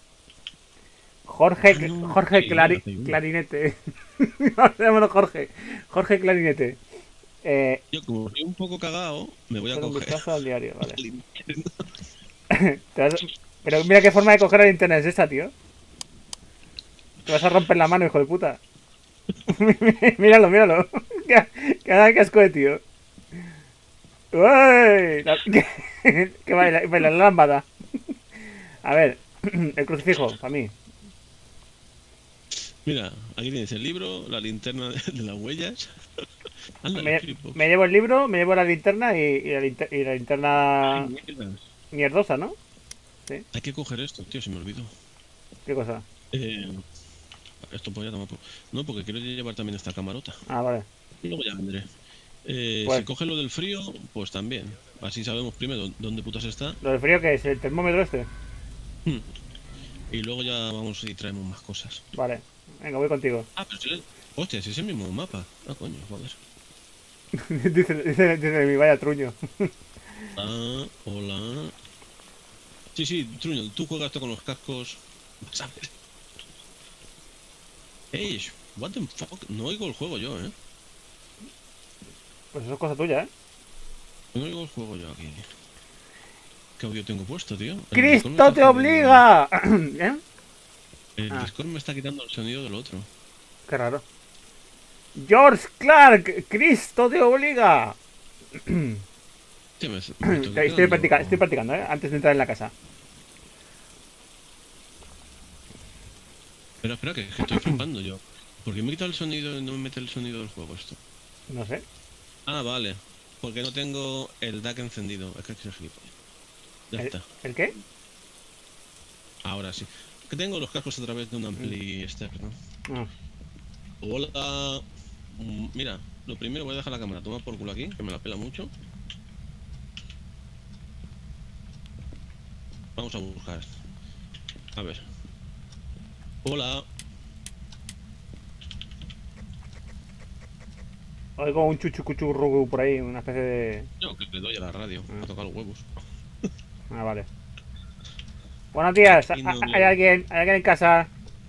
Jorge Clarinete. Llámalo Jorge. Jorge Clarinete. Yo como estoy un poco cagado, me voy a coger. Un vistazo al diario, vale. Pero mira qué forma de coger el internet es esta, tío. Te vas a romper la mano, hijo de puta. Míralo. Qué asco de tío. ¡Uy! Que baila la lámpara. A ver, el crucifijo, para mí. Mira, aquí tienes el libro, la linterna de las huellas. Anda, me llevo el libro, me llevo la linterna y la linterna mierdosa, ¿no? Sí. Hay que coger esto, tío, se me olvidó. ¿Qué cosa? Esto pues ya tomar. No, porque quiero llevar también esta camarota. Ah, vale. Y luego ya vendré. Pues, si coges lo del frío, pues también. Así sabemos primero dónde putas está. ¿Lo del frío qué es? ¿El termómetro este? Y luego ya vamos y traemos más cosas. Vale, venga, voy contigo. Pero si hostia, si es el mismo mapa. Coño, joder. dice mi vaya truño. Hola. Sí, truño, tú juegas esto con los cascos. Vas a ver. Ey, what the fuck. No oigo el juego yo, Pues eso es cosa tuya, No oigo el juego yo aquí. ¿Qué audio tengo puesto, tío? ¡Cristo te obliga! El Discord me está quitando el sonido del otro. Qué raro. George Clark, Cristo te obliga. Estoy practicando, antes de entrar en la casa. Espera, que estoy flipando yo. ¿Por qué me quita el sonido y no me mete el sonido del juego esto? No sé. Ah, vale. Porque no tengo el DAC encendido. Es que se gilipollas. Ya está. ¿El qué? Ahora sí. Que tengo los cascos a través de un ampli externo. Hola. Mira, lo primero voy a dejar la cámara. Toma por culo aquí, que me la pela mucho. Vamos a buscar. A ver. Hola. Oigo un chuchucuchurru por ahí, una especie de... Yo que le doy a la radio, a tocar los huevos. Ah, vale. Buenos días, ¿hay alguien en casa?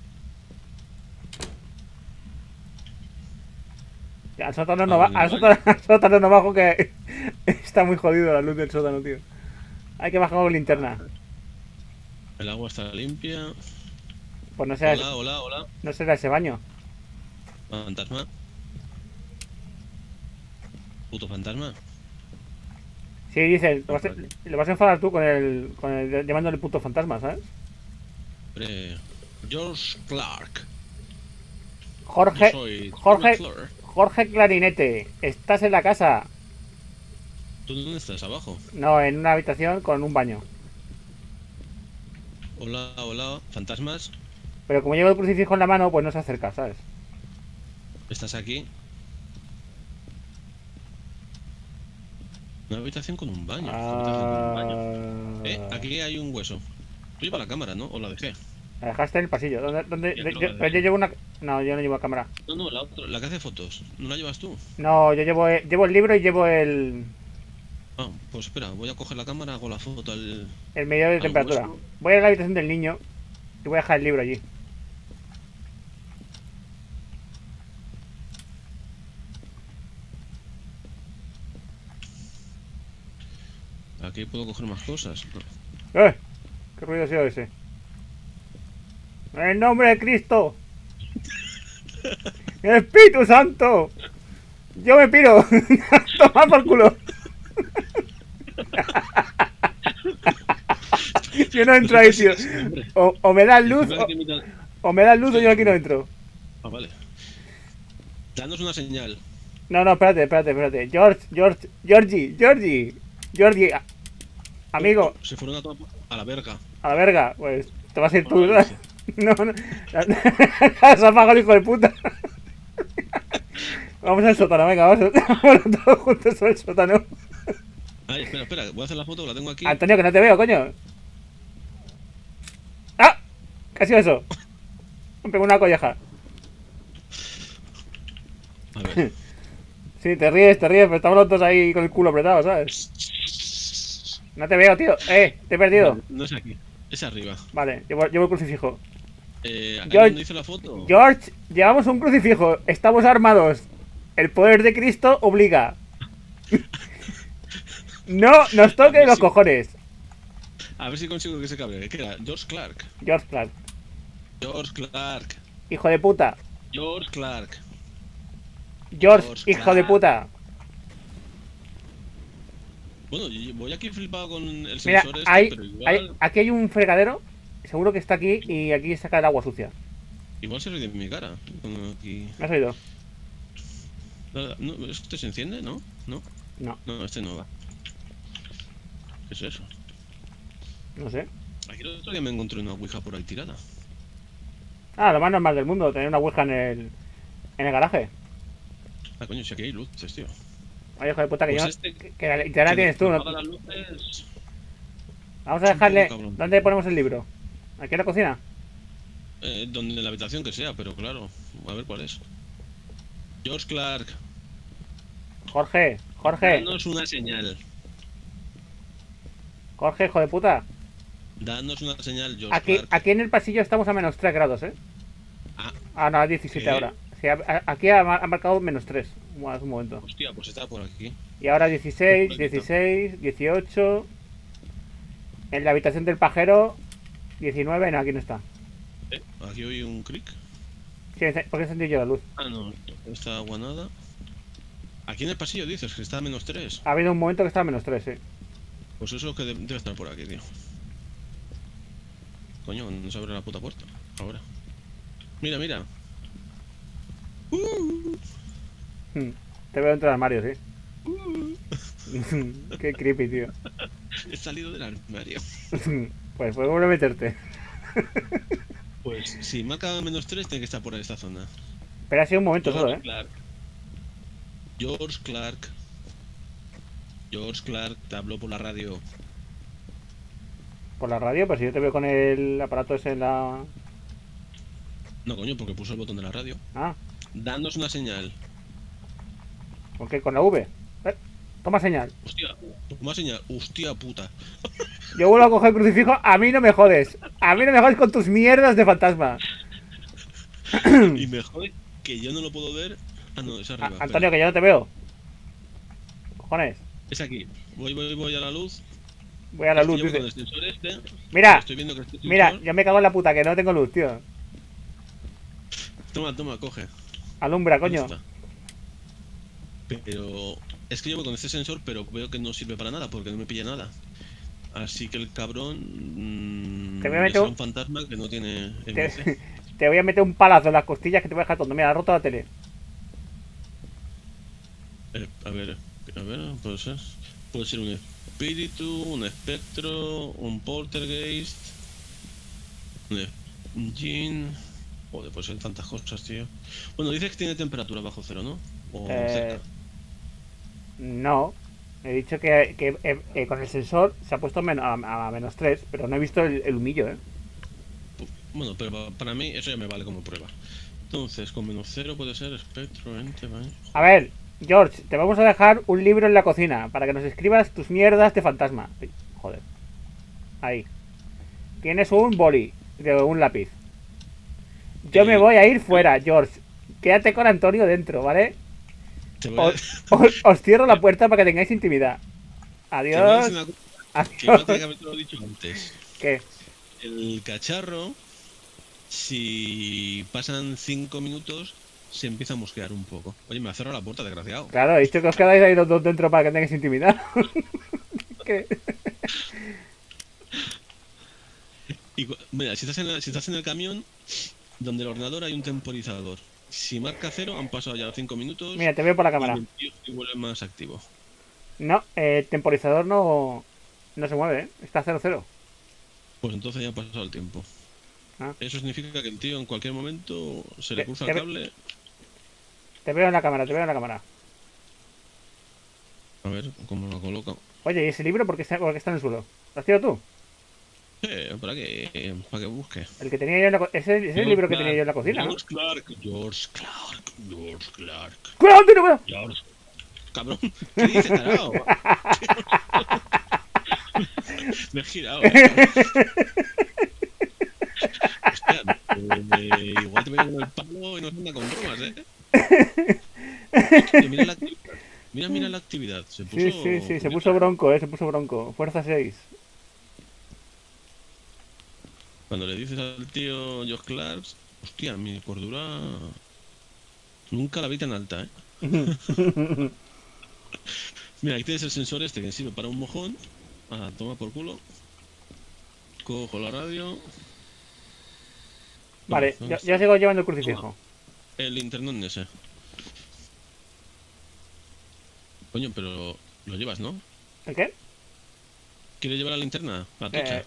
Al sótano no bajo que está muy jodido la luz del sótano, tío. Hay que bajar con linterna. El agua está limpia. Pues no será hola. No será ese baño. Fantasma. Puto fantasma. Sí, dice, lo vas a enfadar tú con el llamándole puto fantasma, ¿sabes? Hombre, George Clark. Jorge Clarinete, ¿estás en la casa? ¿Tú dónde estás? ¿Abajo? No, en una habitación con un baño. Hola, fantasmas. Pero como llevo el crucifijo en la mano, pues no se acerca, ¿sabes? ¿Estás aquí? Una habitación con un baño. Aquí hay un hueso. Tú llevas la cámara, ¿no? ¿O la dejé? La dejaste en el pasillo. Pero yo No, yo no llevo cámara. No, la otra, la que hace fotos. ¿No la llevas tú? No, yo llevo el libro y llevo el Ah, pues espera, voy a coger la cámara, hago la foto al... medidor de al temperatura. hueso. Voy a la habitación del niño y voy a dejar el libro allí. Aquí puedo coger más cosas. ¿Qué ruido ha sido ese? ¡En el nombre de Cristo! ¡Espíritu Santo! ¡Yo me piro! ¡Toma por culo! Yo no entro ahí, tío. O me das luz o me das luz o yo aquí no entro. Ah, vale. Danos una señal. No, espérate. Georgie. Amigo, Se fueron a la verga. a la verga. Pues te vas a ir tú. Bueno, No. Se apaga el hijo de puta. Vamos al sótano, venga, vamos todos juntos al sótano. Ay, espera, voy a hacer la foto, la tengo aquí. Antonio, que no te veo, coño. ¡Ah! ¿Qué ha sido eso? Me pegó una colleja. A ver. Sí, te ríes, pero estamos los dos ahí con el culo apretado, ¿sabes? No te veo, tío. Te he perdido. No es aquí, es arriba. Vale, llevo el crucifijo. ¿Aquí George- donde hice la foto? George, llevamos un crucifijo. Estamos armados. El poder de Cristo obliga. No nos toque los cojones. A ver si consigo que se cabre. ¿Qué era? George Clark. George Clark. George Clark. Hijo de puta. George Clark. George, George hijo Clark. de puta. Bueno, yo voy aquí flipado con el Mira, sensor este, pero igual, aquí hay un fregadero. Seguro que está aquí y aquí saca el agua sucia. igual se ríe de mi cara. Aquí. ¿Me has oído? Nada, no, ¿este se enciende? ¿No? ¿No? No, No, este no va. ¿Qué es eso? no sé. Aquí el otro día me encontré una ouija por ahí tirada. Ah, lo más normal del mundo, tener una ouija en el garaje. Ah, coño, si aquí hay luces, tío. Oye, hijo de puta, que Pues yo. este- Que la linterna tienes tú, ¿no? apaga las luces. Vamos a es un dejarle. poco cabrón. ¿Dónde ponemos el libro? ¿Aquí en la cocina? Donde en la habitación que sea, pero claro, a ver cuál es. George Clark, Jorge, danos una señal. hijo de puta. Danos una señal, George Aquí, Clark. aquí en el pasillo estamos a menos 3 grados, ¿eh? Ah, Ah, no, a 17 ¿qué? ahora. Sí, aquí ha marcado menos 3. Hace un momento. hostia, pues está por aquí. Y ahora 16, Un poquito. 16, 18. En la habitación del pajero, 19. No, aquí no está. Aquí oí un clic. Sí, porque he encendido yo la luz. Ah, no, está aguanada. Aquí en el pasillo dices que está a menos 3. Ha habido un momento que está a menos 3, sí. Pues eso que debe estar por aquí, tío. Coño, no se abre la puta puerta. Ahora. Mira, mira. Te veo dentro del armario, sí. Qué creepy, tío. He salido del armario. Pues vuelve a meterte. Pues si marca menos 3, tiene que estar por esta zona. Pero ha sido un momento solo, George ¿eh? Clark. George Clark. George Clark, te habló por la radio. Por la radio, pues si yo te veo con el aparato ese en la... No, coño, porque puso el botón de la radio. Ah, Danos una señal. ¿con qué? ¿Con la V? Toma señal. Hostia, toma señal. Hostia puta. Yo vuelvo a coger el crucifijo, a mí no me jodes. A mí no me jodes con tus mierdas de fantasma. Y me jode que yo no lo puedo ver. Ah, no, es arriba. espera. Antonio, que yo no te veo. Cojones. Es aquí. Voy a la luz. Voy a la luz, Estoy con dice. el sensor este. Mira, Estoy viendo que este mira, sensor- yo me cago en la puta, que no tengo luz, tío. Toma, coge. Alumbra, ¿Dónde coño. está? Pero es que llevo con este sensor, pero veo que no sirve para nada porque no me pilla nada. Así que el cabrón Te voy a meter será un- un fantasma que no tiene Te, MC. te voy a meter un palazo en las costillas que te voy a dejar tonto. Mira, ha roto la tele. A ver, puede ser un espíritu, un espectro, un poltergeist, un jinn. Joder, puede ser tantas cosas, tío. Bueno, dice que tiene temperatura bajo cero, ¿no? O cerca. No. He dicho que con el sensor se ha puesto a menos 3, pero no he visto el humillo, ¿eh? Bueno, pero para mí eso ya me vale como prueba. Entonces, con -0 puede ser espectro, ente, ¿vale? A ver, George, te vamos a dejar un libro en la cocina para que nos escribas tus mierdas de fantasma. Joder. Ahí. Tienes un boli, un lápiz. Yo me voy a ir fuera, George. Quédate con Antonio dentro, ¿vale? Os cierro la puerta para que tengáis intimidad. Adiós. Que igual tenía que haberlo dicho antes. ¿Qué? El cacharro, si pasan 5 minutos, se empieza a mosquear un poco. Oye, me ha cerrado la puerta, desgraciado. Claro, he dicho que os quedáis ahí los dos dentro para que tengáis intimidad. ¿Qué? Y, mira, si estás en el camión, donde el ordenador hay un temporizador. Si marca 0, han pasado ya 5 minutos. Mira, te veo por la cámara. Y vuelve más activo. No, el temporizador no se mueve, ¿eh? Está a 0-0. Pues entonces ya ha pasado el tiempo. Ah. Eso significa que el tío en cualquier momento se le cruza el cable. Te veo en la cámara, te veo en la cámara. A ver cómo lo coloca. Oye, ¿y ese libro por qué está en el suelo? ¿Lo has tirado tú? Para que busque. El que tenía yo en la ese es el libro que tenía yo en la cocina, George Clark. ¡Cuidado, Antonio, cuidado! George. Cabrón, ¿qué dices, tarao? Me he girado, Hostia, igual te veo con el palo y nos anda con bromas, Hostia, mira la actividad. Mira la actividad. Se puso... Sí, se puso bronco, se puso bronco. Fuerza 6. Cuando le dices al tío George Clark, hostia, mi cordura nunca la vi tan alta, Mira, aquí tienes el sensor este que sirve para un mojón. Toma por culo. Cojo la radio. Vale, yo sigo llevando el crucifijo. El linternón ese. Coño, pero lo llevas, ¿no? ¿El qué? ¿Quieres llevar la linterna? La tocha.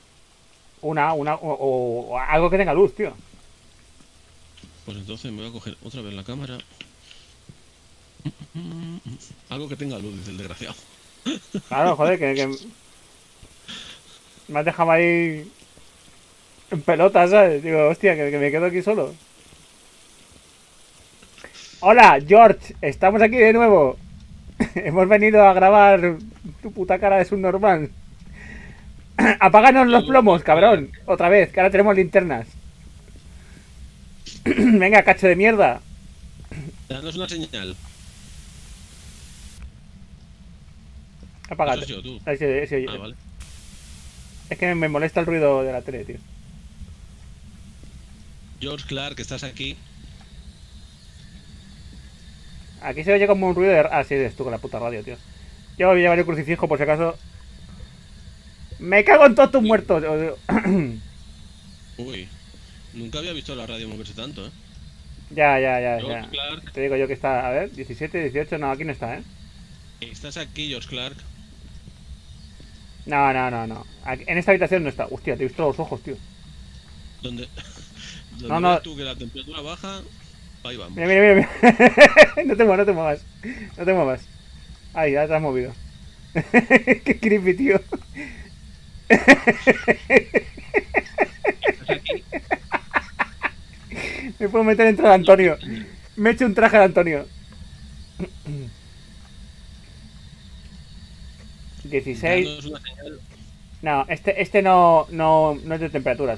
O algo que tenga luz, tío. Pues entonces me voy a coger otra vez la cámara. Algo que tenga luz, dice el desgraciado. Claro, joder, que me has dejado ahí en pelotas, ¿sabes? Digo, hostia, que me quedo aquí solo. Hola, George, estamos aquí de nuevo. Hemos venido a grabar tu puta cara de subnormal. Apáganos los plomos, cabrón. Otra vez, que ahora tenemos linternas. Venga, cacho de mierda. Danos una señal. Apágate. Eso tú. Sí. Vale. Es que me molesta el ruido de la tele, tío. George Clark, ¿estás aquí? Aquí se oye como un ruido de... Ah, sí, eres tú con la puta radio, tío. Yo voy a llevar el crucifijo por si acaso. ¡Me cago en todos tus muertos! Uy, nunca había visto la radio moverse tanto, Ya. George Clark. Te digo yo que está... A ver, 17, 18... No, aquí no está, ¿Estás aquí, George Clark? No. Aquí, en esta habitación no está. Hostia, te he visto los ojos, tío. ¿Dónde No. ves tú que la temperatura baja? Ahí vamos. Mira. No te muevas. No te muevas. Ahí, ya te has movido. Qué creepy, tío. Me puedo meter dentro de Antonio. Me he hecho un traje de Antonio. 16. No, este no es de temperaturas,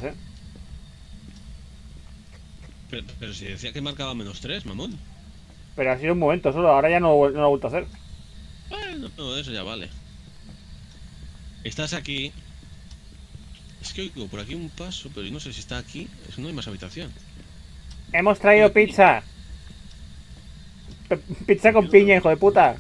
Pero si decía que marcaba -3, mamón. Pero ha sido un momento solo, ahora ya no lo he vuelto a hacer. Bueno, no, eso ya vale. Estás aquí. Es que oigo por aquí un paso, pero no sé si está aquí. No hay más habitación. Hemos traído pizza. Pizza con piña, hijo de puta.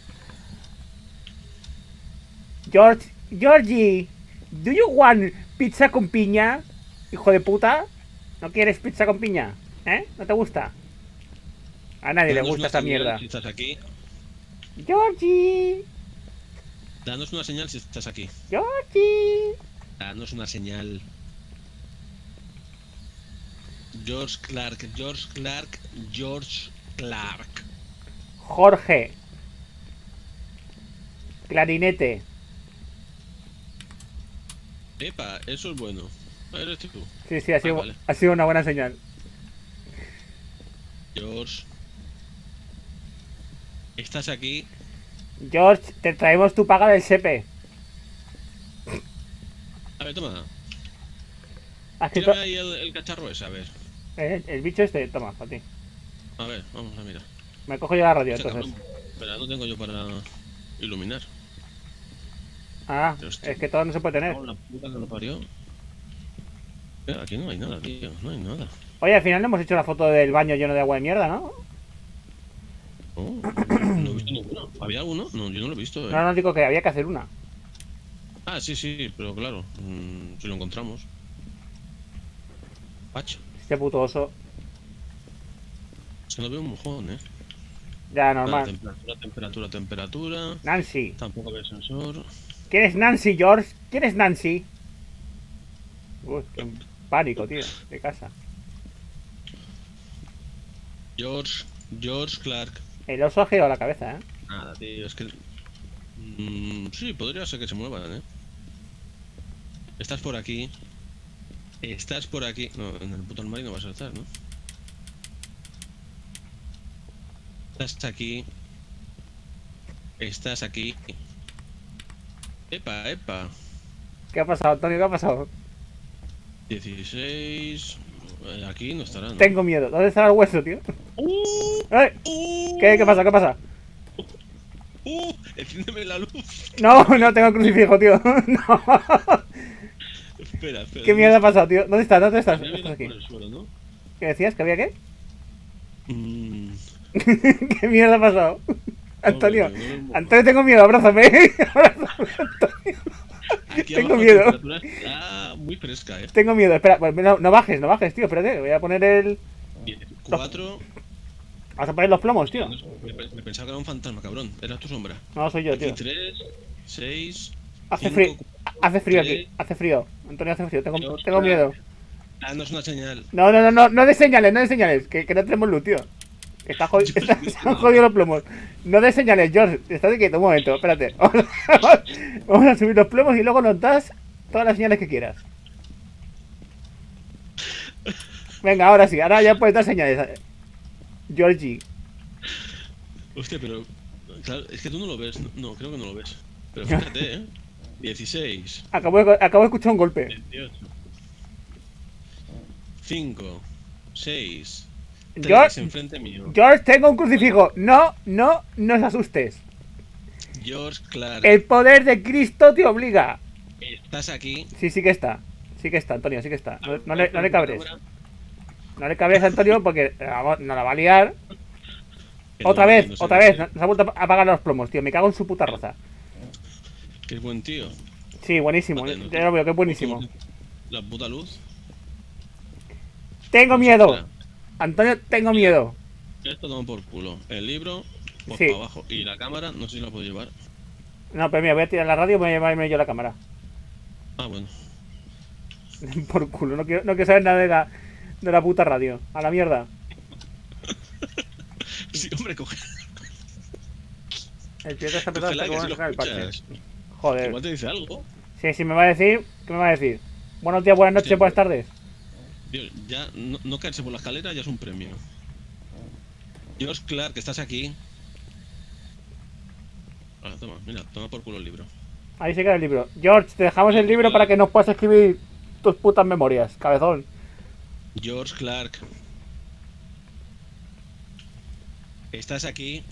Georgie, ¿do you want pizza con piña? Hijo de puta. ¿No quieres pizza con piña? ¿No te gusta? A nadie le gusta esa mierda. Si estás aquí. Georgie. Danos una señal si estás aquí. Georgie. Danos una señal. George Clark. Jorge. Clarinete. Epa, eso es bueno. Eres tú. Sí, ha sido una buena señal. George. ¿Estás aquí? George, te traemos tu paga del SEPE. A ver, toma. Has escrito- Tírame ahí el cacharro ese, a ver. el bicho este, toma, para ti. A ver, vamos a mirar. Me cojo yo la radio, Hostia, entonces. cabrón. Espera, no tengo yo para iluminar. Ah, Hostia. es que todo no se puede tener. Oh, la puta que lo parió. Mira, aquí no hay nada, tío. No hay nada. Oye, al final no hemos hecho la foto del baño lleno de agua de mierda, ¿no? Oh, no he visto ninguno. ¿Había alguno? No, yo no lo he visto, No, no digo que había que hacer una. Ah, sí, sí, pero claro. Si lo encontramos. Pacho. Este puto oso. Se lo veo un mojón, Ya, Nada, normal. temperatura. Nancy. Tampoco veo sensor. ¿Quién es Nancy, George? ¿Quién es Nancy? Uy, qué pánico, tío, de casa. George Clark. El oso ha girado la cabeza, ¿eh? Nada, tío, es que... sí, podría ser que se muevan, Estás por aquí. Estás por aquí. No, en el puto armario no vas a estar, ¿no? Estás aquí. Estás aquí. Epa, epa. ¿Qué ha pasado, Antonio? ¿Qué ha pasado? 16... Aquí no estará, ¿no? Tengo miedo. ¿Dónde está el hueso, tío? ¡Eh! ¡Uh! ¿Qué pasa? ¿Qué pasa? Enciéndeme la luz. No, no tengo crucifijo, tío. No. Espera, espera. ¿Qué mierda ha pasado, tío? ¿Dónde estás? ¿Dónde estás? Había ¿Estás vidas aquí? por el suelo, ¿no? ¿Qué decías? ¿Que había qué? Mm, ¿Qué mierda ha pasado? Antonio, no, no, Antonio, tengo miedo, abrázame. Abrázame, Antonio. Aquí Tengo abajo miedo. la temperatura está muy fresca, Tengo miedo, espera, pues no bajes, tío, espérate, voy a poner el... 4. Vamos a poner los plomos, tío. Me pensaba que era un fantasma, cabrón. Era tu sombra. No, soy yo, Aquí tío. 3, 6. Hace frío aquí, hace frío. Antonio, hace frío, tengo miedo. Ah, no es una señal. No de señales, que no tenemos luz, tío. Está jodido, se han jodido los plomos. No de señales, George, estate quieto, un momento, espérate. Vamos a subir los plomos y luego nos das todas las señales que quieras. Venga, ahora sí, ahora ya puedes dar señales. Georgie. Hostia, pero. Claro, es que tú no lo ves. No, creo que no lo ves. Pero fíjate, 16. Acabo de escuchar un golpe. 18. 5. 6. George, Enfrente mío. George, tengo un crucifijo. No os asustes. George Clark. El poder de Cristo te obliga. Estás aquí. Sí que está, Antonio, sí que está. No le cabres. No le cabres, Antonio, porque no la va a liar. Otra vez, nos ha vuelto a apagar los plomos, tío. Me cago en su puta raza. Que es buen tío. Sí, buenísimo. Joder, Ya lo veo, que es buenísimo. La puta luz. Tengo miedo. Antonio, tengo miedo. Esto toma por culo. El libro, por Sí. para abajo. Y la cámara, no sé si la puedo llevar. No, pero mira, voy a tirar la radio y voy a llevarme yo la cámara. Ah, bueno. Por culo, no quiero saber nada de la puta radio. A la mierda. Sí, hombre, coge. El pirata está empezando Cógela, hasta que que van si a lo sacar el parche. escuchas. Joder. Igual te dice algo. Sí, me va a decir. ¿Qué me va a decir? Buenos días, buenas noches, Sí. buenas tardes. Tío, ya no caerse por la escalera ya es un premio. George Clark, que estás aquí. Ahora, toma, mira, toma por culo el libro. Ahí se queda el libro. George, te dejamos el libro para que nos puedas escribir tus putas memorias, cabezón. George Clark. Estás aquí.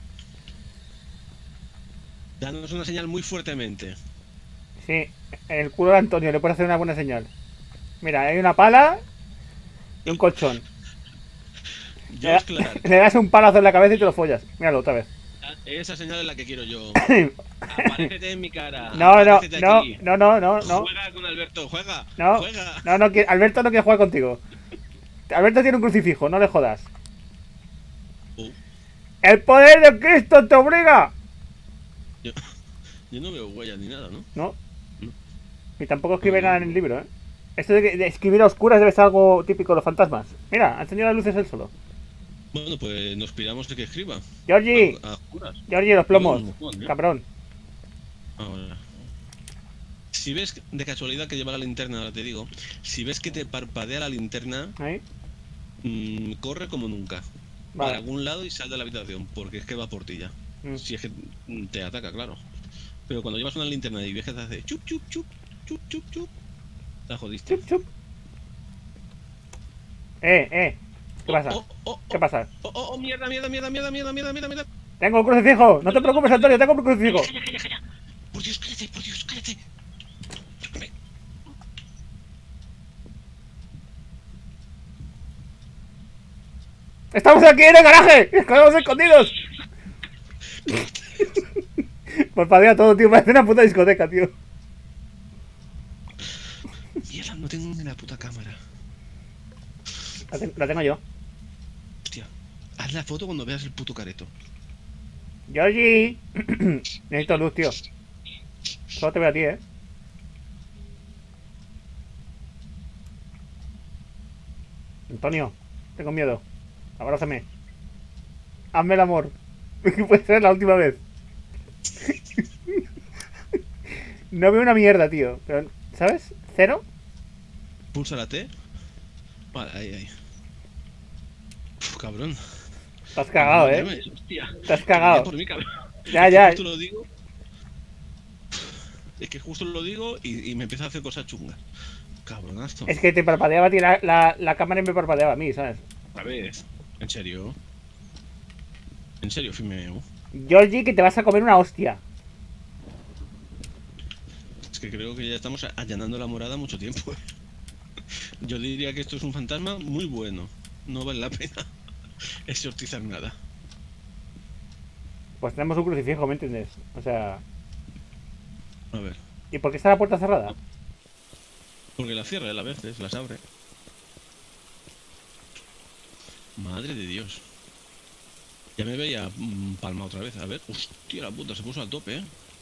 Danos una señal muy fuertemente. Sí, en el culo de Antonio le puedes hacer una buena señal. Mira, hay una pala y un colchón. George Clark. Le das un palazo en la cabeza y te lo follas. Míralo otra vez. Esa señal es la que quiero yo. Aparécete en mi cara. No. Aparécete aquí. No. Juega con Alberto, juega. No, Juega. no, Alberto no quiere jugar contigo. Alberto tiene un crucifijo, no le jodas. ¡El poder de Cristo te obliga! Yo no veo huellas ni nada, ¿no? No. Y tampoco escribe nada en el libro, ¿eh? Esto de escribir a oscuras debe ser algo típico de los fantasmas. Mira, ha encendido las luces él solo. Bueno, pues nos piramos de que escriba. Georgie, A oscuras. Georgie, los plomos. No, no, no. Cabrón. Ahora. Si ves de casualidad que lleva la linterna, ahora te digo. Si ves que te parpadea la linterna, Ahí. corre como nunca. para Vale. algún lado y sal de la habitación, porque es que va por ti ya. Mm. Si es que te ataca, claro. Pero cuando llevas una linterna y ves que te hace chup, chup, chup, chup, chup, chup, la jodiste. Chup, chup. ¿Qué pasa? ¿Qué pasa? Oh, mierda, mierda, mierda, mierda, mierda, mierda, mierda, mierda. Tengo un crucifijo. No te preocupes, Antonio, tengo un crucifijo. Calla, calla, calla. Por Dios, cállate, por Dios, cállate. ¡Estamos aquí en el garaje! ¡Estamos escondidos! Parpadea todo, tío. Parece una puta discoteca, tío. Mierda, no tengo ni la puta cámara. La tengo yo. Hostia, haz la foto cuando veas el puto careto. Georgie. Necesito luz, tío. Solo te veo a ti, Antonio, tengo miedo. Abrázame. Hazme el amor. Puede ser la última vez. No veo una mierda, tío. Pero, ¿sabes? ¿Cero? Pulsa la T. Vale, ahí. Uf, cabrón. Te has cagado, Hostia. Te has cagado. Por mí, cabrón. Ya. Justo lo digo. Es que justo lo digo y me empieza a hacer cosas chungas. Cabronazo. Es que te parpadeaba a ti la cámara y me parpadeaba a mí, ¿sabes? A ver, ¿en serio? ¿En serio, Fimeo? Georgie, que te vas a comer una hostia. Es que creo que ya estamos allanando la morada mucho tiempo. Yo diría que esto es un fantasma muy bueno. No vale la pena exorcizar nada. Pues tenemos un crucifijo, ¿me entiendes? O sea... A ver. ¿Y por qué está la puerta cerrada? Porque la cierra a veces, las abre. Madre de Dios. Ya me veía palma otra vez. A ver. Hostia, la puta, se puso al tope,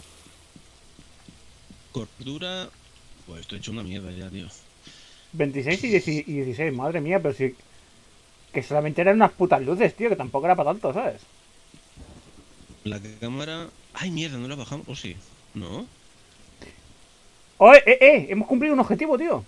Cordura. Pues esto he hecho una mierda ya, tío. 26 y 16, madre mía, pero si... Que solamente eran unas putas luces, tío, que tampoco era para tanto, ¿sabes? La cámara... Ay, mierda, no la bajamos. ¿O sí? ¿No? ¡Oh, hemos cumplido un objetivo, tío.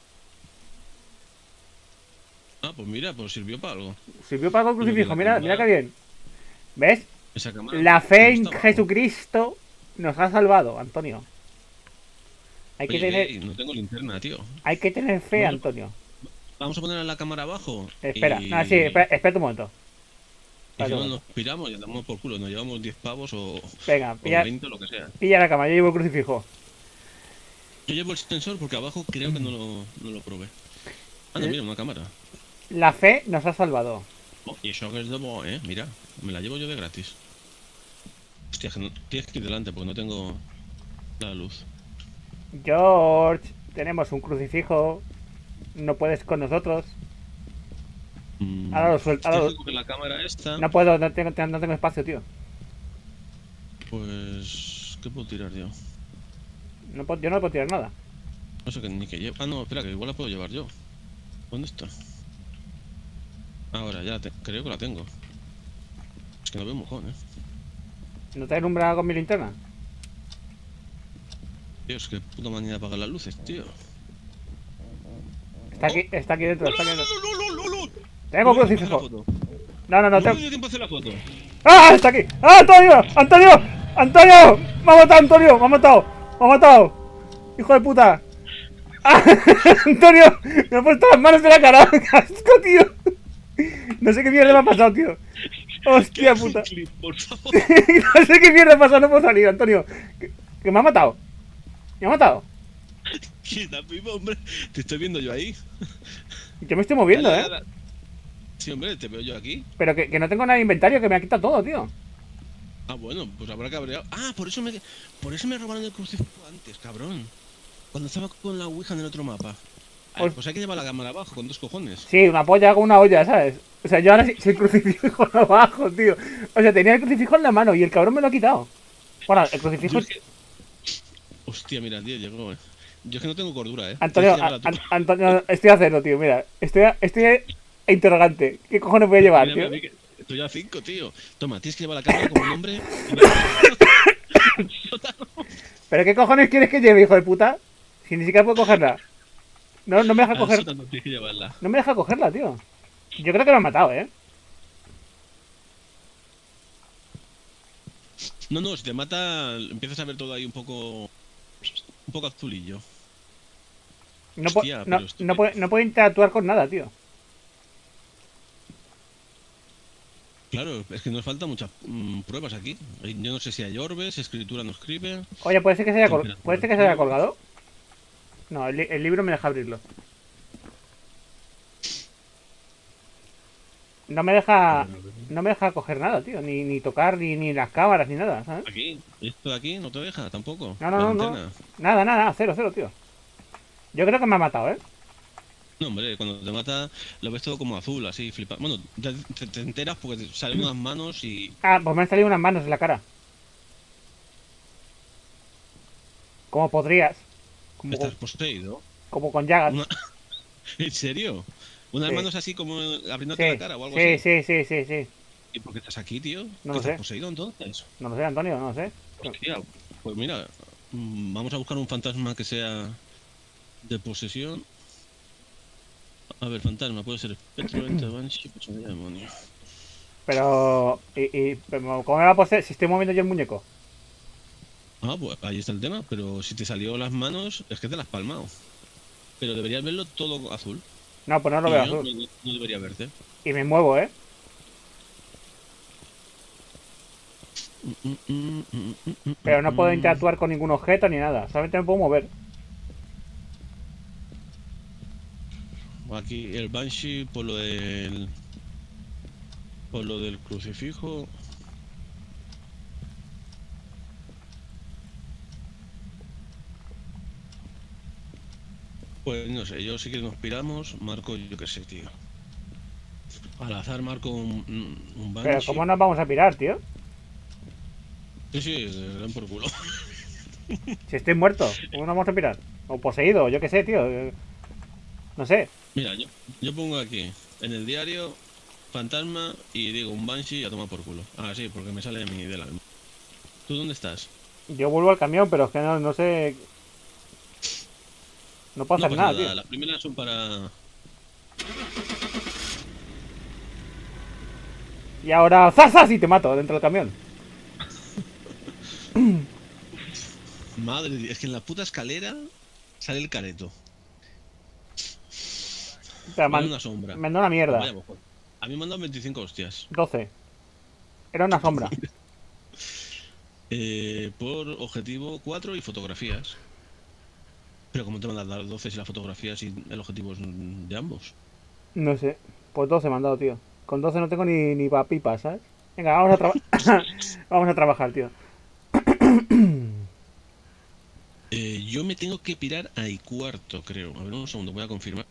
Ah, pues mira, pues sirvió para algo. Sirvió para el crucifijo, La mira, cámara- mira qué bien. ¿Ves? Esa cámara La fe no en estaba. Jesucristo nos ha salvado, Antonio. Hay que Oye, tener, no tengo linterna, tío. hay que tener fe, No, Antonio. Vamos a poner la cámara abajo. Espera, y... no, sí, espera un momento. Y si no, Espera un nos piramos y andamos por culo. Nos llevamos 10 pavos o Venga, 20 o lo que sea. pilla la cama, yo llevo el crucifijo. Yo llevo el sensor porque abajo creo que no lo probé. Anda, mira, una cámara. La fe nos ha salvado. Oh, y eso que es de bo, mira. Me la llevo yo de gratis. Hostia, que no, tienes que ir delante porque no tengo la luz. George, tenemos un crucifijo. No puedes con nosotros. Ahora lo suelto. Tienes que coger la cámara esta. No puedo, no tengo espacio, tío. Pues... ¿Qué puedo tirar yo? Yo no puedo tirar nada. No sé qué ni que llevo. Ah, no, espera, que igual la puedo llevar yo. ¿Dónde está? Ahora, ya, creo que la tengo. Es que no veo un mojón, ¿No te alumbra con mi linterna? Dios, qué puta manía de apagar las luces, tío. Está aquí dentro, está aquí dentro. ¡No! Tengo No me dio tiempo a hacer la crucifijo. foto. No, No me tengo... dio tiempo a hacer la foto. ¡Ah! ¡Está aquí! ¡Ah, Antonio! ¡Antonio! ¡Antonio! ¡Me ha matado, Antonio! ¡Me ha matado! ¡Me ha matado! ¡Hijo de puta! ¡Ah! ¡Antonio! ¡Me ha puesto las manos en la cara! ¡Qué asco, tío! No sé qué mierda me ha pasado, tío. ¡Hostia puta! Clip, por favor. No sé qué mierda ha pasado, no puedo salir, Antonio. Que me ha matado. ¿Me ha matado? Quita vivo, hombre. Te estoy viendo yo ahí. Yo me estoy moviendo, Dale, ¿eh? dale. Sí, hombre, te veo yo aquí. Pero que no tengo nada de inventario, que me ha quitado todo, tío. Ah, bueno, pues habrá cabreado. Ah, por eso me robaron el crucifijo antes, cabrón. Cuando estaba con la ouija en el otro mapa. Pues hay que llevar la cámara abajo con 2 cojones. Sí, una polla con una olla, ¿sabes? O sea, yo ahora sí el crucifijo abajo, tío. O sea, tenía el crucifijo en la mano y el cabrón me lo ha quitado. Bueno, el crucifijo... Yo es que... Hostia, mira, tío, llegó. Yo es que no tengo cordura, Antonio, Tienes que llevarla tú. Antonio, estoy a cero, tío, mira. Estoy interrogante. ¿Qué cojones voy a llevar, Mírame tío? a mí que estoy a 5, tío. Toma, tienes que llevar la cámara como un hombre. ¿Pero qué cojones quieres que lleve, hijo de puta? Si ni siquiera puedo cogerla. No me deja Al coger... sótano tienes que llevarla. No me deja cogerla, tío. Yo creo que me han matado, ¿eh? No, no, si te mata, empiezas a ver todo ahí un poco. Un poco azulillo. No, Hostia, pero esto qué. no puede interactuar con nada, tío. Claro, es que nos faltan muchas pruebas aquí. Yo no sé si hay orbes, escritura no escribe, Oye, ¿puede ser que puede temperatura ser que se haya azul. colgado? No, el libro me deja abrirlo. No me A deja. ver, a ver. No me deja coger nada, tío. Ni tocar, ni las cámaras, ni nada, ¿sabes? Aquí, esto de aquí no te deja tampoco. No, no, La no, no. linterna. Nada, nada, cero, cero, tío. Yo creo que me ha matado, ¿eh? No, hombre, cuando te mata lo ves todo como azul, así, flipa. Bueno, te enteras porque te salen unas manos y Ah, pues me han salido unas manos en la cara. Como podrías. Como estás poseído. como con llagas. Una... ¿En serio? Unas Sí, manos así como abriéndote la sí, cara o algo sí, así. sí, sí, sí, sí. ¿Y por qué estás aquí, tío? No ¿Que lo estás sé. poseído entonces? No lo sé, Antonio, no lo sé. Hostia, pues mira, vamos a buscar un fantasma que sea de posesión. A ver, fantasma, puede ser espectro, ente, banshee, pesadilla, demonio. Pero. ¿Cómo me va a poseer si estoy moviendo yo el muñeco? Ah, pues ahí está el tema, pero si te salió las manos, es que te las has palmado. Pero deberías verlo todo azul. No, pues no lo Y veo yo azul. no debería verte. Y me muevo, ¿eh? Pero no puedo interactuar con ningún objeto ni nada. Solamente me puedo mover. Aquí el Banshee por lo del crucifijo. Pues no sé, yo sí que nos piramos, marco yo qué sé, tío. Al azar marco un Pero Banshee. ¿cómo nos vamos a pirar, tío? Sí, sí, le dan por culo. Si estoy muerto, ¿cómo nos vamos a pirar? O poseído, yo qué sé, tío. No sé. Mira, yo pongo aquí en el diario fantasma y digo un Banshee a tomar por culo. Ah, sí, porque me sale de mi del alma. ¿Tú dónde estás? Yo vuelvo al camión, pero es que no sé. No puedo No hacer pasa nada, tío. nada, las primeras son para... Y ahora, ¡zas! Y te mato dentro del camión. Madre, es que en la puta escalera sale el careto. O sea, Vale, una sombra. me da una Pues mierda. vaya, pues. A mí me han dado 25 hostias. 12. Era una sombra. Por objetivo 4 y fotografías. Pero ¿cómo te van a dar 12 si las fotografías y el objetivo es de ambos? No sé. Pues 12 me han dado, tío. Con 12 no tengo ni pa' pipa, ¿sabes? Venga, vamos a trabajar. Vamos a trabajar, tío. Yo me tengo que pirar a y cuarto, creo. A ver, un segundo, voy a confirmar.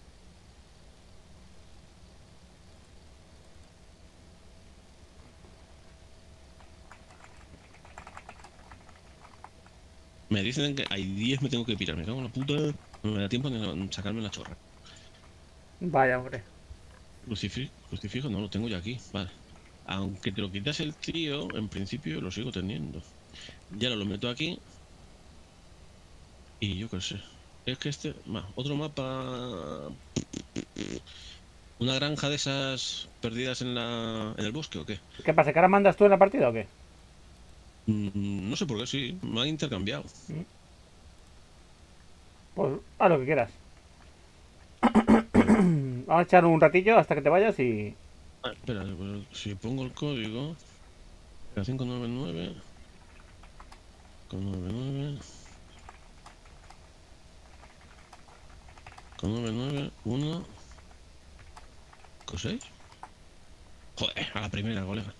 Me dicen que hay 10 me tengo que pirar. Me cago en la puta. No me da tiempo de sacarme la chorra. Vaya, hombre. Crucifijo no lo tengo ya aquí. Vale. Aunque te lo quitas el tío, en principio lo sigo teniendo. Ya lo meto aquí. Y yo qué sé. Es que otro mapa. ¿Una granja de esas perdidas en el bosque o qué? ¿Qué pasa? ¿Que ahora mandas tú en la partida o qué? No sé por qué, sí. Me han intercambiado. Pues haz lo que quieras. Bueno. Vamos a echar un ratillo hasta que te vayas y. Espera, pues, si pongo el código. 599. 599. 599. 6. Joder, a la primera, colega.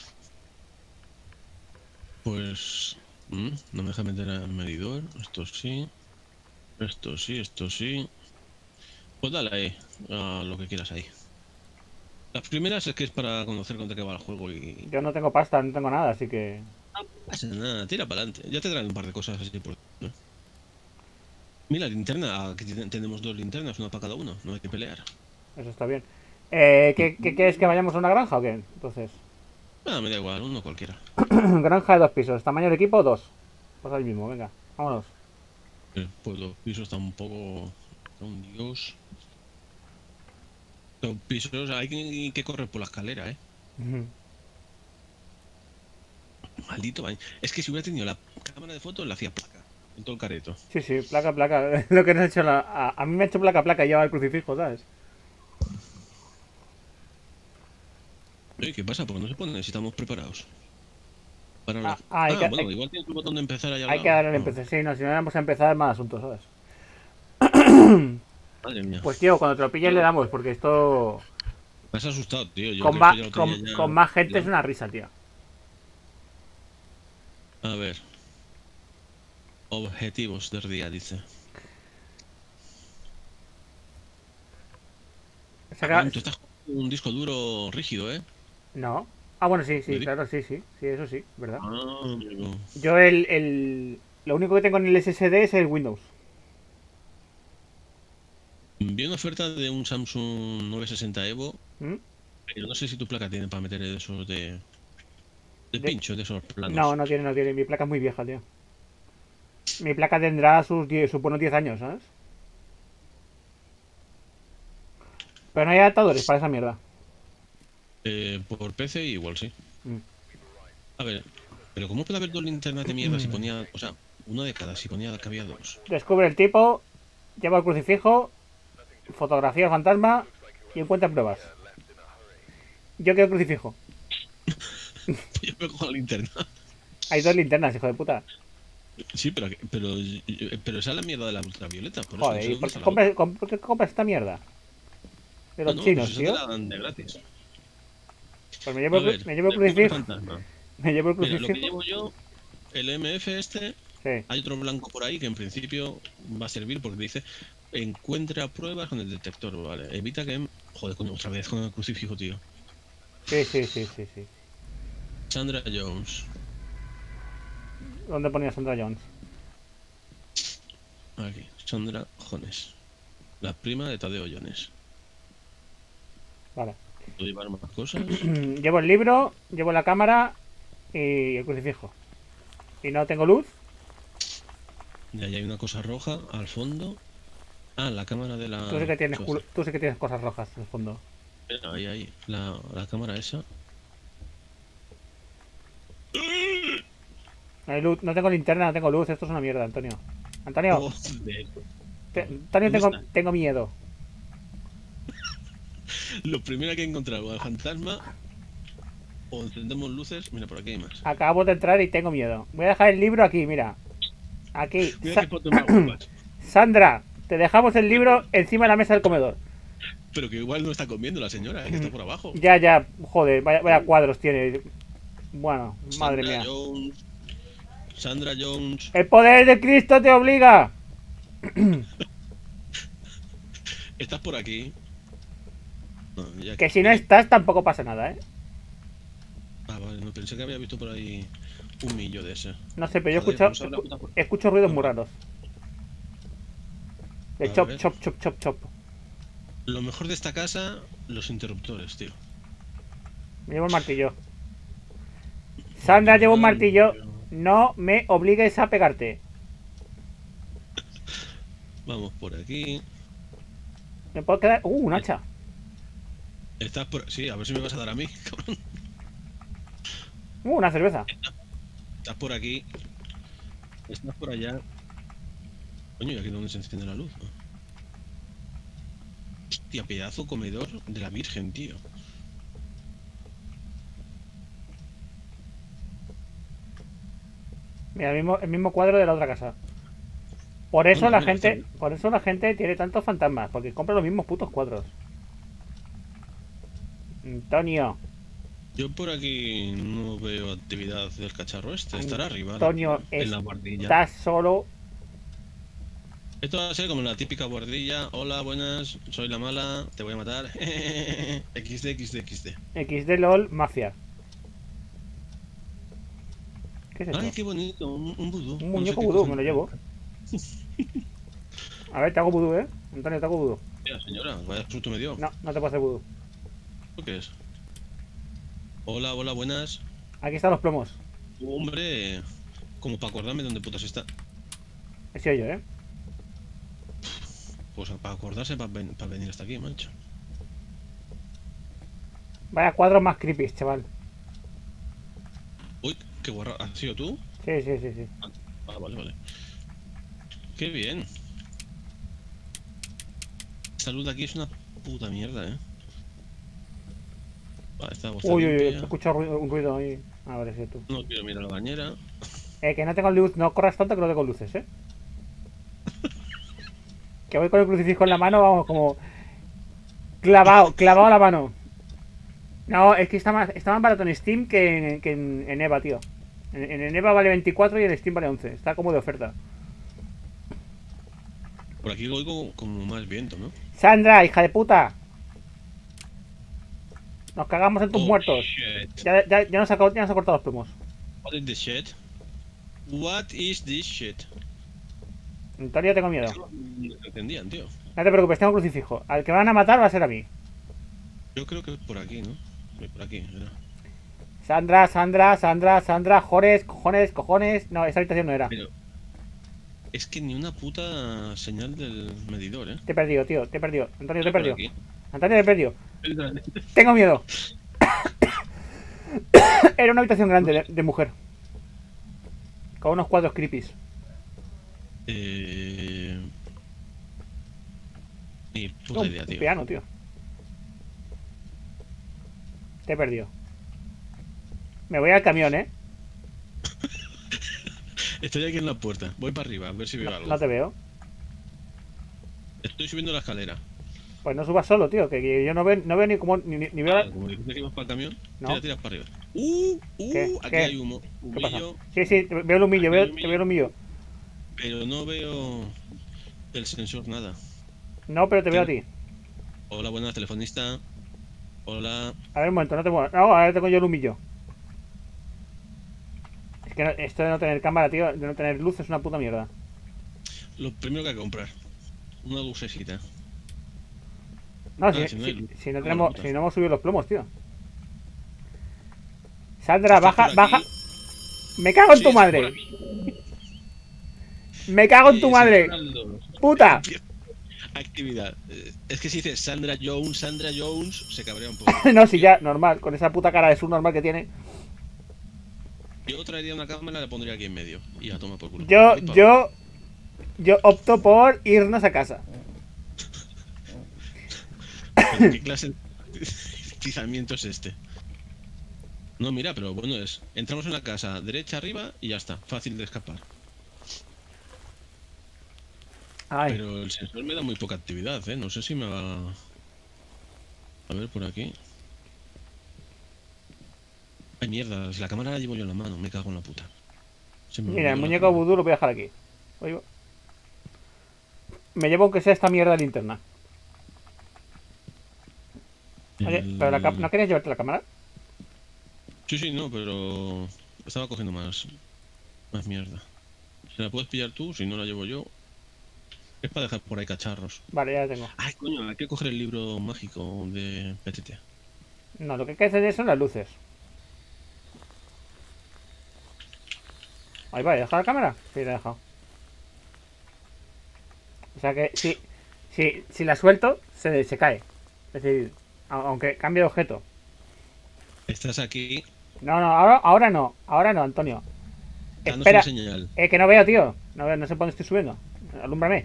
Pues... no me deja meter al medidor. Esto sí. Esto sí, esto sí. Pues dale ahí, a lo que quieras ahí. Las primeras es que es para conocer con qué va el juego y... Yo no tengo pasta, no tengo nada, así que. No pasa nada, tira para adelante. Ya te traen un par de cosas así por... ¿no? Mira, linterna. Aquí tenemos 2 linternas, una para cada uno. No hay que pelear. Eso está bien. ¿Qué quieres que vayamos a una granja o qué? Entonces. Ah, me da igual, uno cualquiera. Granja de 2 pisos. ¿Tamaño de equipo? 2. Pues ahí mismo, venga. Vámonos. Pues los pisos tampoco... Un dios. Los pisos hay que correr por la escalera, ¿eh? Maldito baño. Es que si hubiera tenido la cámara de fotos, le hacía placa en todo el careto. Sí, sí, placa, placa. Lo que nos ha hecho a mí me ha hecho placa, placa y lleva el crucifijo, ¿sabes? Oye, ¿qué pasa? ¿Por qué no se pone si estamos preparados? Para la... bueno, igual tienes un botón de empezar ahí al Hay lado. que darle al empezar, sí, no, si no vamos a empezar más asuntos, ¿sabes? Madre mía. Pues tío, cuando te lo pilles le damos, porque esto... Me has asustado, tío. Yo Con, creo que ya lo tenía ya... con más gente es una risa, tío. A ver. Objetivos del día, dice. Tú estás con un disco duro rígido, ¿eh? No. Ah, bueno, sí, sí, claro, sí, sí. Sí, eso sí, ¿verdad? No. Yo lo único que tengo en el SSD es el Windows. Vi una oferta de un Samsung 960 Evo, ¿Mm? pero no sé si tu placa tiene para meter esos de pincho, de esos planos. No, no tiene, no tiene. Mi placa es muy vieja, tío. Mi placa tendrá sus buenos 10 años, ¿sabes? Pero no hay adaptadores para esa mierda. Por PC igual sí. Mm. A ver, pero ¿cómo puede haber dos linternas de mierda si ponía, o sea, una de cada, si ponía que había dos? Descubre el tipo, lleva el crucifijo, fotografía al fantasma y encuentra pruebas. Yo quiero el crucifijo. Yo me cojo la linterna. Hay dos linternas, hijo de puta. Sí, pero esa es la mierda de la ultravioleta. Por Joder, eso, ¿y por qué compras esta mierda? De los chinos, pues tío. te la dan de gratis. Pues me llevo el crucifijo. Me llevo el crucifijo. Mira, lo que llevo yo, el MF este, Sí. hay otro blanco por ahí que en principio va a servir porque dice encuentra pruebas con el detector, vale. Evita que... Joder, coño, otra vez con el crucifijo, tío. Sí, sí, sí, sí, sí. Sandra Jones. ¿Dónde ponía Sandra Jones? Aquí, Sandra Jones. La prima de Tadeo Jones. Vale. ¿Puedo llevar más cosas? Llevo el libro, llevo la cámara y el crucifijo. Y no tengo luz. Y ahí hay una cosa roja al fondo. Ah, la cámara de la... Tú sí que tienes cosas rojas en el fondo. Mira, ahí, la cámara esa. No hay luz, no tengo linterna, no tengo luz. Esto es una mierda, Antonio. Antonio, Joder. tengo miedo. Lo primero que he encontrado al fantasma. O encendemos luces. Mira, por aquí hay más. Acabo de entrar y tengo miedo. Voy a dejar el libro aquí, mira. Aquí. Mira qué fotos más guapas. Sandra, te dejamos el libro encima de la mesa del comedor. Pero que igual no está comiendo la señora, que está por abajo. Ya, ya, joder, vaya cuadros tiene. Bueno, madre mía. Sandra Jones. El poder de Cristo te obliga. ¿Estás por aquí? No, que si no estás tampoco pasa nada, ¿eh? Ah, vale, no pensé que había visto por ahí un millo de ese. No sé, pero yo escucho ruidos muy raros. De chop, chop, chop, chop, chop. Lo mejor de esta casa, los interruptores, tío. Me llevo el martillo. Sandra, llevo un martillo. No me obligues a pegarte. Vamos por aquí. ¿Me puedo quedar? Un hacha. Estás por... Sí, a ver si me vas a dar a mí, cabrón. Una cerveza. Estás por aquí. Estás por allá. Coño, ¿y aquí donde se enciende la luz? ¿No? Hostia, pedazo comedor de la Virgen, tío. Mira, el mismo cuadro de la otra casa. Por eso la gente tiene tantos fantasmas, porque compra los mismos putos cuadros. Antonio. Yo por aquí no veo actividad del cacharro este. Estará arriba. Antonio, en la guardilla. Estás solo. Esto va a ser como la típica guardilla. Hola, buenas, soy la mala, te voy a matar. XD, XD, XD. XD LOL Mafia. ¿Qué es esto? Ay, qué bonito, un vudú. Un muñeco vudú, me lo llevo. A ver, te hago vudú, ¿eh? Antonio, te hago vudú. Mira, señora, vaya susto me dio. No, no te puedo hacer vudú. ¿Qué es? Hola, hola, buenas. Aquí están los plomos. Hombre, como para acordarme dónde putas está. He sido yo, ¿eh? Pues para acordarse para venir hasta aquí, mancho. Vaya cuadros más creepy, chaval. Uy, qué guarra. ¿Has sido tú? Sí, sí, sí, sí. Ah, vale, vale. Qué bien. Esta luz de aquí es una puta mierda, Vale, esta está Uy, uy, uy, he limpia. escuchado un ruido ahí. A ver, si tú. No quiero mirar la bañera. Que no tengo luz, no corras tanto que no tengo luces, Que voy con el crucifijo en la mano, vamos, como clavado la mano. No, es que está más barato en Steam que en EVA, tío. En EVA vale 24 y en Steam vale 11. Está como de oferta. Por aquí lo oigo como más viento, ¿no? Sandra, hija de puta. Nos cagamos en tus muertos. Shit. Ya nos ha cortado los plumos. What is this shit? What is this shit? Antonio, tengo miedo. No entendían, tío. No te preocupes, tengo un crucifijo. Al que van a matar va a ser a mí. Yo creo que es por aquí, ¿no? Por aquí, era. Sandra, jores, cojones. No, esa habitación no era. Pero es que ni una puta señal del medidor, Te he perdido, tío, te he perdido. Antonio, te he Por perdido. aquí. Antonio, te he perdido. Tengo miedo. Era una habitación grande de mujer. Con unos cuadros creepies. Ni puta idea, Un tío. piano, tío. Te he perdido. Me voy al camión, Estoy aquí en la puerta. Voy para arriba, a ver si veo algo. No te veo. Estoy subiendo la escalera. Pues no subas solo, tío. Que yo no veo ni como ni veo. Como dijiste que ibas para el camión, No. tiras para arriba. ¿Qué? Aquí ¿Qué? hay humo. ¿Qué pasa? Humillo, Sí, sí, veo el humillo, Aquí hay te veo el humillo. pero no veo el sensor, nada. No, pero te veo a ti. Hola, buenas, telefonista. Hola. A ver, un momento, no te muevas. No, ahora tengo yo el humillo. Es que esto de no tener cámara, tío, de no tener luz es una puta mierda. Lo primero que hay que comprar. Una lucecita. No, Si no hay luz, si no cámara tenemos, puta. si no hemos subido los plomos, tío. Sandra, baja, Estás por baja. aquí. Me cago en Sí, tu está madre. por aquí. Me cago en tu madre. Fernando. Puta. Actividad. Es que si dice Sandra Jones, se cabrea un poco. No, si ya, normal, con esa puta cara de subnormal que tiene. Yo traería una cámara y la pondría aquí en medio. Y a tomar por culo. Yo opto por irnos a casa. ¿Pero ¿Qué clase de deslizamiento es este? No, mira, pero bueno es. Entramos en la casa, derecha arriba y ya está. Fácil de escapar. Ay, Pero el sensor me da muy poca actividad, No sé si me va... A ver, por aquí. Ay, mierda, si la cámara la llevo yo en la mano, me cago en la puta. Se me mira, el olvidó la muñeco cámara. vudú lo voy a dejar aquí. Oigo. Me llevo aunque sea esta mierda de linterna. Oye, pero ¿no querías llevarte la cámara? Sí, sí, no, pero... Estaba cogiendo más mierda. Si la puedes pillar tú, si no la llevo yo... Es para dejar por ahí cacharros. Vale, ya la tengo. Ay, coño, hay que coger el libro mágico de PTT. No, lo que hay que hacer son las luces. Ahí va, ¿he dejado la cámara? Sí, la he dejado. O sea que si la suelto, se cae. Es decir, aunque cambie de objeto. Estás aquí, No, ahora no, Antonio. danos Espera, una señal. que no veo, tío. No veo, no sé por dónde estoy subiendo. Alúmbrame.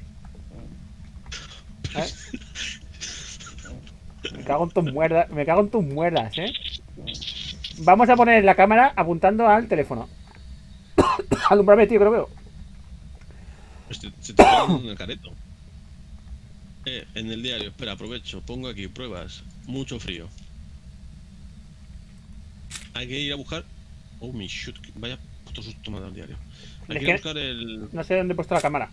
Me cago en tus muerdas, Vamos a poner la cámara apuntando al teléfono. Alúmbrame, tío, que no veo. Pues se te está quedando en el careto. En el diario, espera, aprovecho. Pongo aquí pruebas. Mucho frío. Hay que ir a buscar. Oh, mi shoot. Vaya puto susto me ha dado el diario. Hay que ir a buscar el. No sé dónde he puesto la cámara.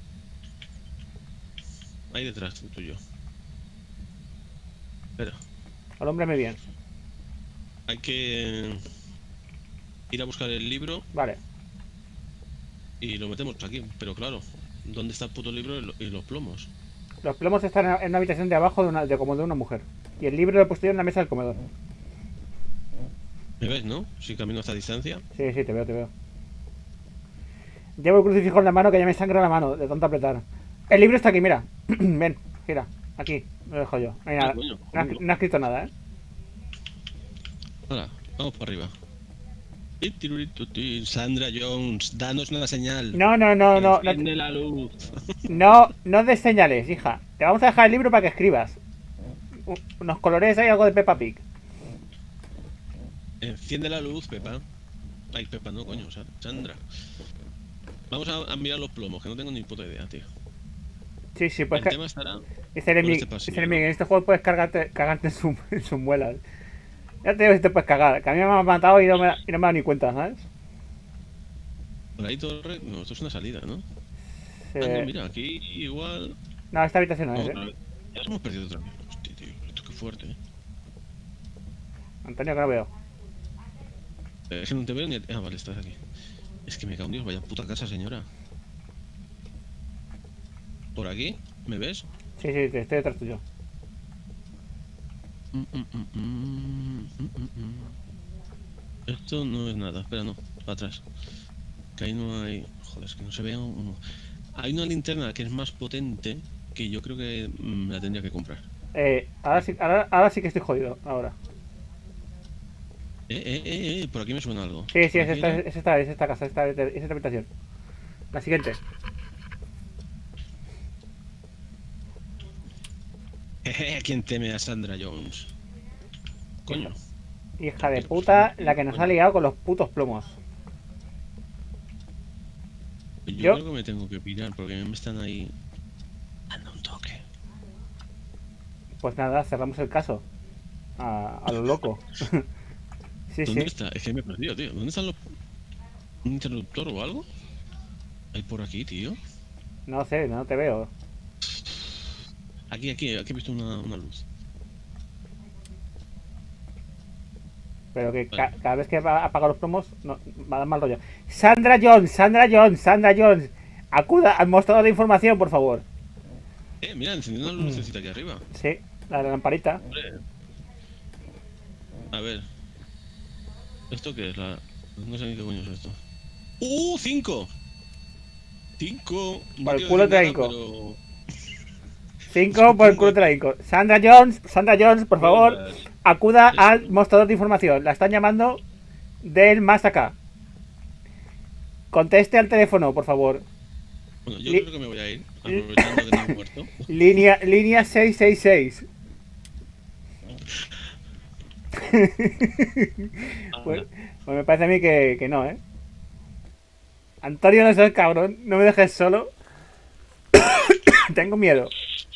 Ahí detrás, el tuyo. Espera. Alúmbrame bien. Hay que ir a buscar el libro Vale. y lo metemos aquí. Pero claro, ¿dónde está el puto libro y los plomos? Los plomos están en una habitación de abajo como de una mujer. Y el libro lo he puesto yo en la mesa del comedor. ¿Me ves, no? Si camino a esta distancia. Sí, te veo. Llevo el crucifijo en la mano que ya me sangra la mano de tanto apretar. El libro está aquí, mira. Ven, gira. Aquí, lo dejo yo. No hay nada. Coño, No ha escrito nada, Ahora, vamos para arriba. Sandra Jones, danos una señal. No, no, no, no. No, Enciende la luz. no des señales, hija. Te vamos a dejar el libro para que escribas. Unos colores y algo de Peppa Pig. Enciende la luz, Pepa. Ay, Pepa, no, coño, Sandra. Vamos a mirar los plomos, que no tengo ni puta idea, tío. Sí, sí, pues El tema estará dice el por enemigo, este pasillo, dice el enemigo, ¿no? en este juego puedes cagarte en sus muelas. Ya te digo si te puedes cagar. Que a mí me han matado y no me he dado ni cuenta, ¿sabes? Por ahí torre. No, esto es una salida, ¿no? Sí. Ah, no, mira, aquí igual. No, esta habitación no No, es, otra vez. Ya nos hemos perdido otra vez. Hostia, tío, esto qué fuerte, ¿eh? Antonio, que no veo. Es que no te veo ni. Ah, vale, estás aquí. Es que me cago en Dios, vaya puta casa, señora. ¿Por aquí? ¿Me ves? Sí, sí, estoy detrás tuyo. Esto no es nada, espera, no, para atrás. Que ahí no hay. Joder, es que no se ve uno. Hay una linterna que es más potente que yo creo que la tendría que comprar. Ahora sí que estoy jodido. Ahora. Por aquí me suena algo. Sí, sí, ¿Por aquí era? es esta casa, es esta habitación. La siguiente. ¿Quién teme a Sandra Jones? Coño. Hija de puta, la que nos ha liado con los putos plomos. Yo creo que me tengo que pirar porque me están ahí dando un toque. Pues nada, cerramos el caso. A lo loco. Sí, ¿Dónde sí. está? Es que me he perdido, tío. ¿Dónde están los... ¿Un interruptor o algo? ¿Hay por aquí, tío? No sé, no te veo. Aquí he visto una luz. Pero que Vale. cada vez que apaga los plomos, no, va a dar mal rollo. Sandra Jones, Sandra Jones, Sandra Jones. Acuda al mostrador de información, por favor. Mira, encendiendo una lucecita aquí arriba. Sí, la lamparita. Hombre. A ver. ¿Esto qué es? No sé ni qué coño es esto. ¡5! 5. No Por el quiero culo decir nada, traigo. pero... 5 por el culo traigo. Sandra Jones, por favor, acuda al mostrador de información. La están llamando del más acá. Conteste al teléfono, por favor. Bueno, yo creo que me voy a ir, aprovechando que tengo muerto. Línea 666. Pues me parece a mí que no, ¿eh? Antonio, no seas cabrón, no me dejes solo. Tengo miedo.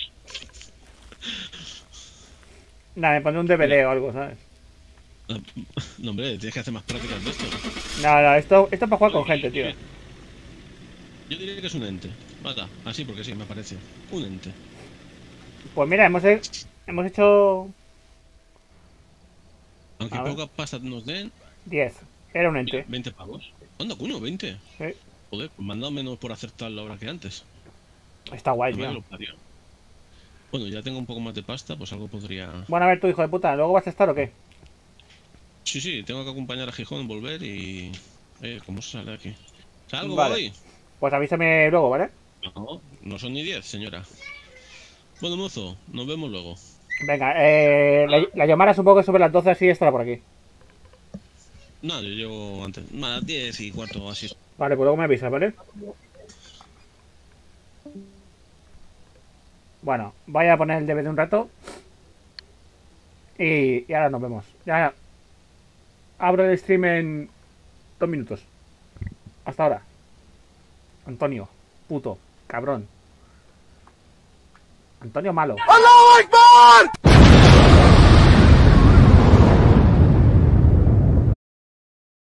Nada, me pondré un DVD o algo, ¿sabes? No, hombre, tienes que hacer más prácticas de esto. No, esto es para jugar con gente, tío. Yo diría que es un ente. Mata, así porque sí, me parece. Un ente. Pues mira, hemos hecho Aunque A ver. poca pasta nos den, 10. Era un mira, ente. 20 pavos. ¿Cuándo, coño? 20. Sí. Joder, pues me han dado menos por acertar la hora que antes. Está guay, La madre tío. que lo parió. Bueno, ya tengo un poco más de pasta, pues algo podría... Bueno, a ver, tú, hijo de puta, ¿luego vas a estar o qué? Sí, sí, tengo que acompañar a Gijón, volver y... ¿cómo se sale aquí? ¿Salgo Vale. hoy? Pues avísame luego, ¿vale? No, no son ni 10, señora. Bueno, mozo, nos vemos luego. Venga, la llamada supongo que sobre las 12 así estará por aquí. No, yo llego antes. Más 10 y cuarto, así. Vale, pues luego me avisas, ¿vale? Bueno, voy a poner el DVD un rato. Y ahora nos vemos. Ya abro el stream en 2 minutos. Hasta ahora. Antonio, puto, cabrón. Antonio malo. ¡Allahu Akbar!